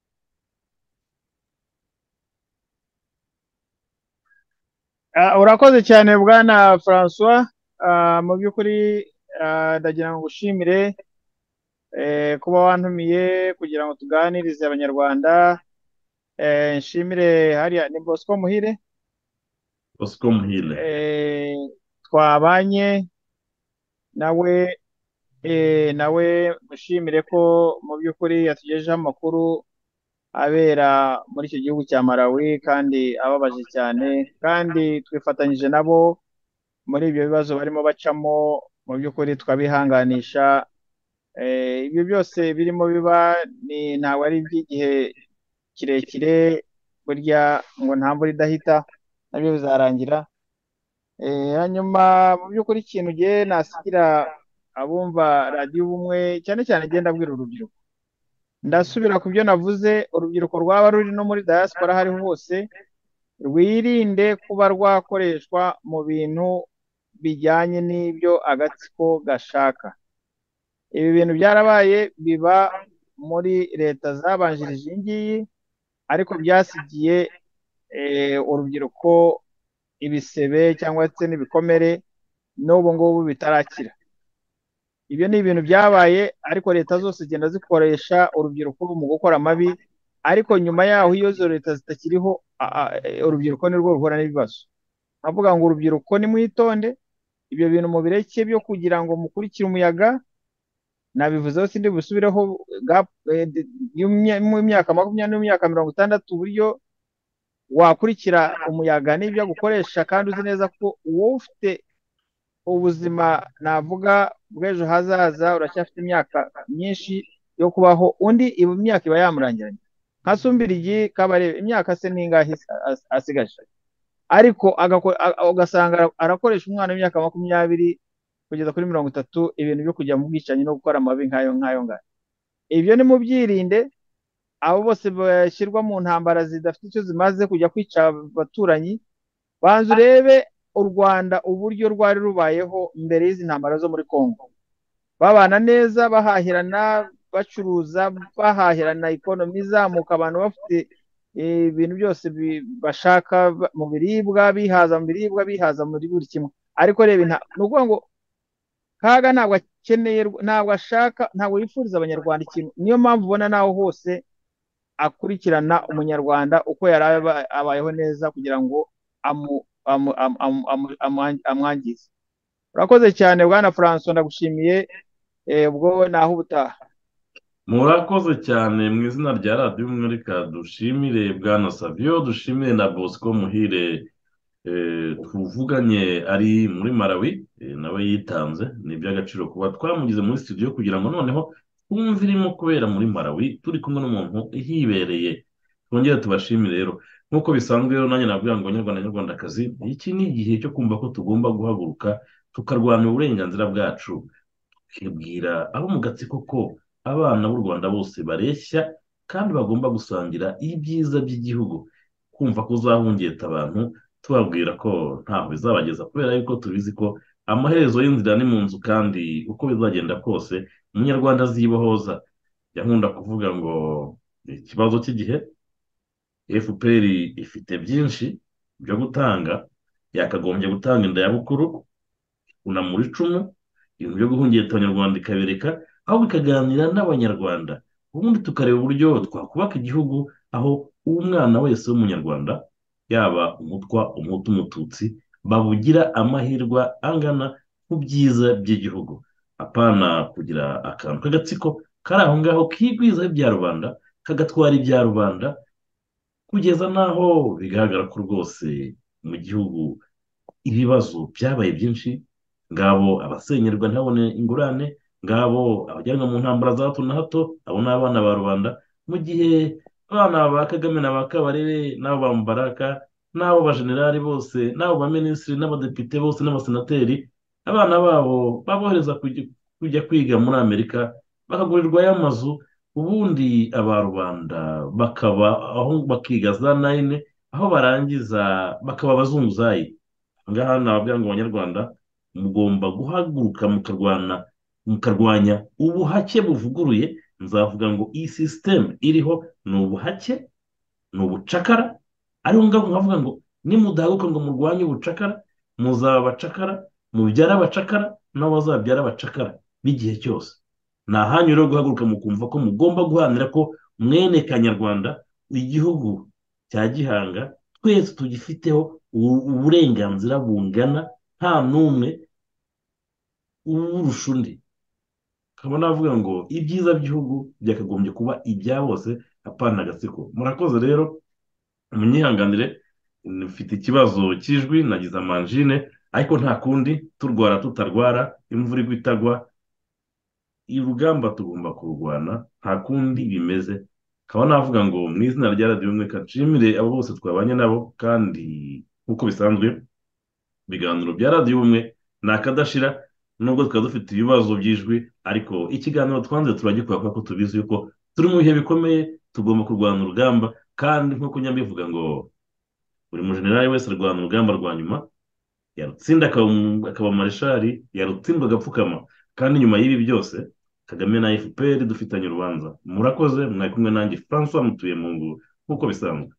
Urakoze cyane bwana Francois. Mu by'ukuri ndagira ngo ngushimire kuba wantumiye kugira ngo tuganirize abanyarwanda. Nshimire hariya ni Bosco Muhire. Bosco Muhire twabanye nawe mushimire ko mu by'ukuri yatugejejeho amakuru abera muri icyo gihugu cya Malawi, kandi ababaje cyane, kandi twifatanyije nabo muri ibyo bibazo barimo bacamo. Mu by'ukuri twabihanganisha. Ibyo byose birimo biba ntabwo ari iby'igihe kirekire, burya ngo nta mvura idahita, nabyo bizarangira. Hanyuma mu by'ukuri ikintu nasigira abumva radiyo Ubumwe, cyane cyane agenda abwira urubyiruko, ndasubira ku byo navuze, urubyiruko rwaba ruri no muri diaspora aho ariho hose rwirinde kuba rwakoreshwa mu bintu bijyanye n'ibyo agatsiko gashaka. Ibi bintu byarabaye, biba muri leta zabanjirije iyi ngiyi, ariko byasigiye urubyiruko ibisebe cyangwa se n'ibikomere n'ubu ngubu bitarakira. Ibyo ni ibintu byabaye, ariko leta zose zigenda zikoresha urubyiruko mu gukora amabi, ariko nyuma yaho iyo izo leta zitakiriho, urubyiruko nirwo ruhura n'ibibazo. Navuga ngo urubyiruko nimwitonde, ibyo bintu mubireke byo kugira ngo mukurikire umuyaga. Nabivuzeho sindi busubireho, mu myaka 20 n'imyaka 60 uburyo wakurikira umuyaga n'ibyo agukoresha, kandi uzi neza ko wowe ufite ubuzima navuga bw'ejo hazaza, uracyafite imyaka myinshi yo kubaho, undi imyaka iba yamurangiranye. Nka Sumbirigi Kabarebe imyaka se ningahe asigaje, ariko ugasanga arakoresha umwana w'imyaka 20 kugeza kuri 30 ibintu byo kujya mu bwicanyi no gukora amabi nk'ayo ngayo. Ibyo ni mubyirinde. Abo bose bashyirwa mu ntambara zidafite icyo zimaze, kujya kwica abaturanyi. Banza urebe u Rwanda uburyo rwari rubayeho mbere y'izi ntambara zo muri Congo, babana neza, bahahirana, bacuruza, bahahirana, ikonomi izamuka, abantu bafite ibintu byose bashaka mu biribwa, bihaza mu biribwa, bihaza muri buri kimwe. Ariko reba, ni ukuvuga ngo Kaga ntabwo akeneye, ntabwo ashaka, ntabwo yifuriza abanyarwanda ikintu. Niyo mpamvu ubona naho hose akurikirana umunyarwanda uko yari abayeho neza, kugira ngo amwangize. Urakoze cyane Bwana Francois, ndagushimiye. Ubwo naho ubutaha. murakoze cyane mu izina rya radiyo umwe, reka dushimire Bwana Savio, dushimire na Bosco Muhire tuvuganye ari muri Malawi, nawe yitanze. Ni iby'agaciro kuba twamugize muri studio kugira ngo noneho twumve irimo kubera muri Malawi turi kumwe n'umuntu hibereye. Twongere tubashimire rero, nk'uko bisanzwe rero nanjye nabwira ngo Banyarwanda Banyarwandakazi, iki ni igihe cyo kumva ko tugomba guhaguruka tukarwanya uburenganzira bwacu, tukibwira abo mu gatsiko ko abana b'u Rwanda bose bareshya kandi bagomba gusangira ibyiza by'igihugu. Kumva ko uzahungeta abantu tubabwira ko ntaho bizabageza, kubera yuko tubizi ko amaherezo y'inzira ni mu nzu, kandi uko bizagenda kose umunyarwanda azibohoza. Yankunda kuvuga ngo ikibazo cy'igihe, FPR ifite byinshi byo gutanga, yakagombye gutanga inda ya bukuru, unamura icumu, ibintu byo guhungeta abanyarwanda ikabereka, aho bikaganira n'abanyarwanda, ubundi tukareba uburyo twakubaka igihugu aho umwana wese w'umunyarwanda, yaba umutwa, umuhutu, umututsi, babugira amahirwe angana ku byiza by'igihugu. Apana kugira akantu k'agatsiko kari aho ngaho kigwizaho ibya rubanda, kagatwara ibya rubanda, kugeza n'aho bigaragara ko rwose mu gihugu ibibazo byabaye byinshi. Ngabo abasenyerwa ntabone ingurane, ngabo abajyanwa mu ntambara za hato na hato, abo ni abana ba rubanda, mu gihe abana ba Kagame na ba Kabarebe n'abo ba Mubaraka n'abo bajenerali bose n'abo baminisitiri n'abadepite bose n'abasenateri, abana babo babohereza kujya kwiga muri Amerika, bakagurirwayo amazu, ubundi aba rubanda bakaba aho bakiga za nayine, aho barangiza bakaba abazunguzayi. Ngaha nababwira ngo Abanyarwanda mugomba guhaguruka mukarwanya ubuhake buvuguruye. Nzavuga ngo iyi sisiteme iriho ni ubuhake, ni ubucakara. ariho ngaho nkavuga ngo nimudahaguruka ngo murwanye ubucakara, muzaba abacakara, mubyara abacakara nabo bazabyara abacakara b'igihe cyose. Ni ahanyu rero guhaguruka mukumva ko mugomba guharanira ko mwene Kanyarwanda, igihugu cya Gihanga, twese tugifiteho uburenganzira bungana, nta n'umwe uwurusha undi. Nkaba navuga ngo ibyiza by'igihugu byakagombye kuba ibya bose, apana agatsiko. Murakoze rero, munyihanganire, mfite ikibazo cy'ijwi, nagize amanjine, ariko nta kundi, turwara tutarwara, imvura igwa itagwa, urugamba tugomba kurwana, nta kundi bimeze. Nkaba navuga ngo mu izina rya radiyo umwe, nshimire abo bose twabanye nabo, kandi nk'uko bisanzwe ibiganiro bya radiyo umwe ni akadashira, nubwo twaba dufite ibibazo by'ijwi, ariko ikiganiro twanze turagikora kuko tubizi yuko turi mu bihe bikomeye, tugomba kurwana urugamba, kandi nk'uko nyambivuga ngo buri mujenerali wese arwana urugamba rwa nyuma, yarutsinda akaba marishari, yarutsindwa agapfukama. kandi nyuma y'ibi byose, Kagame na FPR dufitanye urubanza. Murakoze, mwari kumwe nanjye Francois Mutuyemungu nk'uko bisanzwe.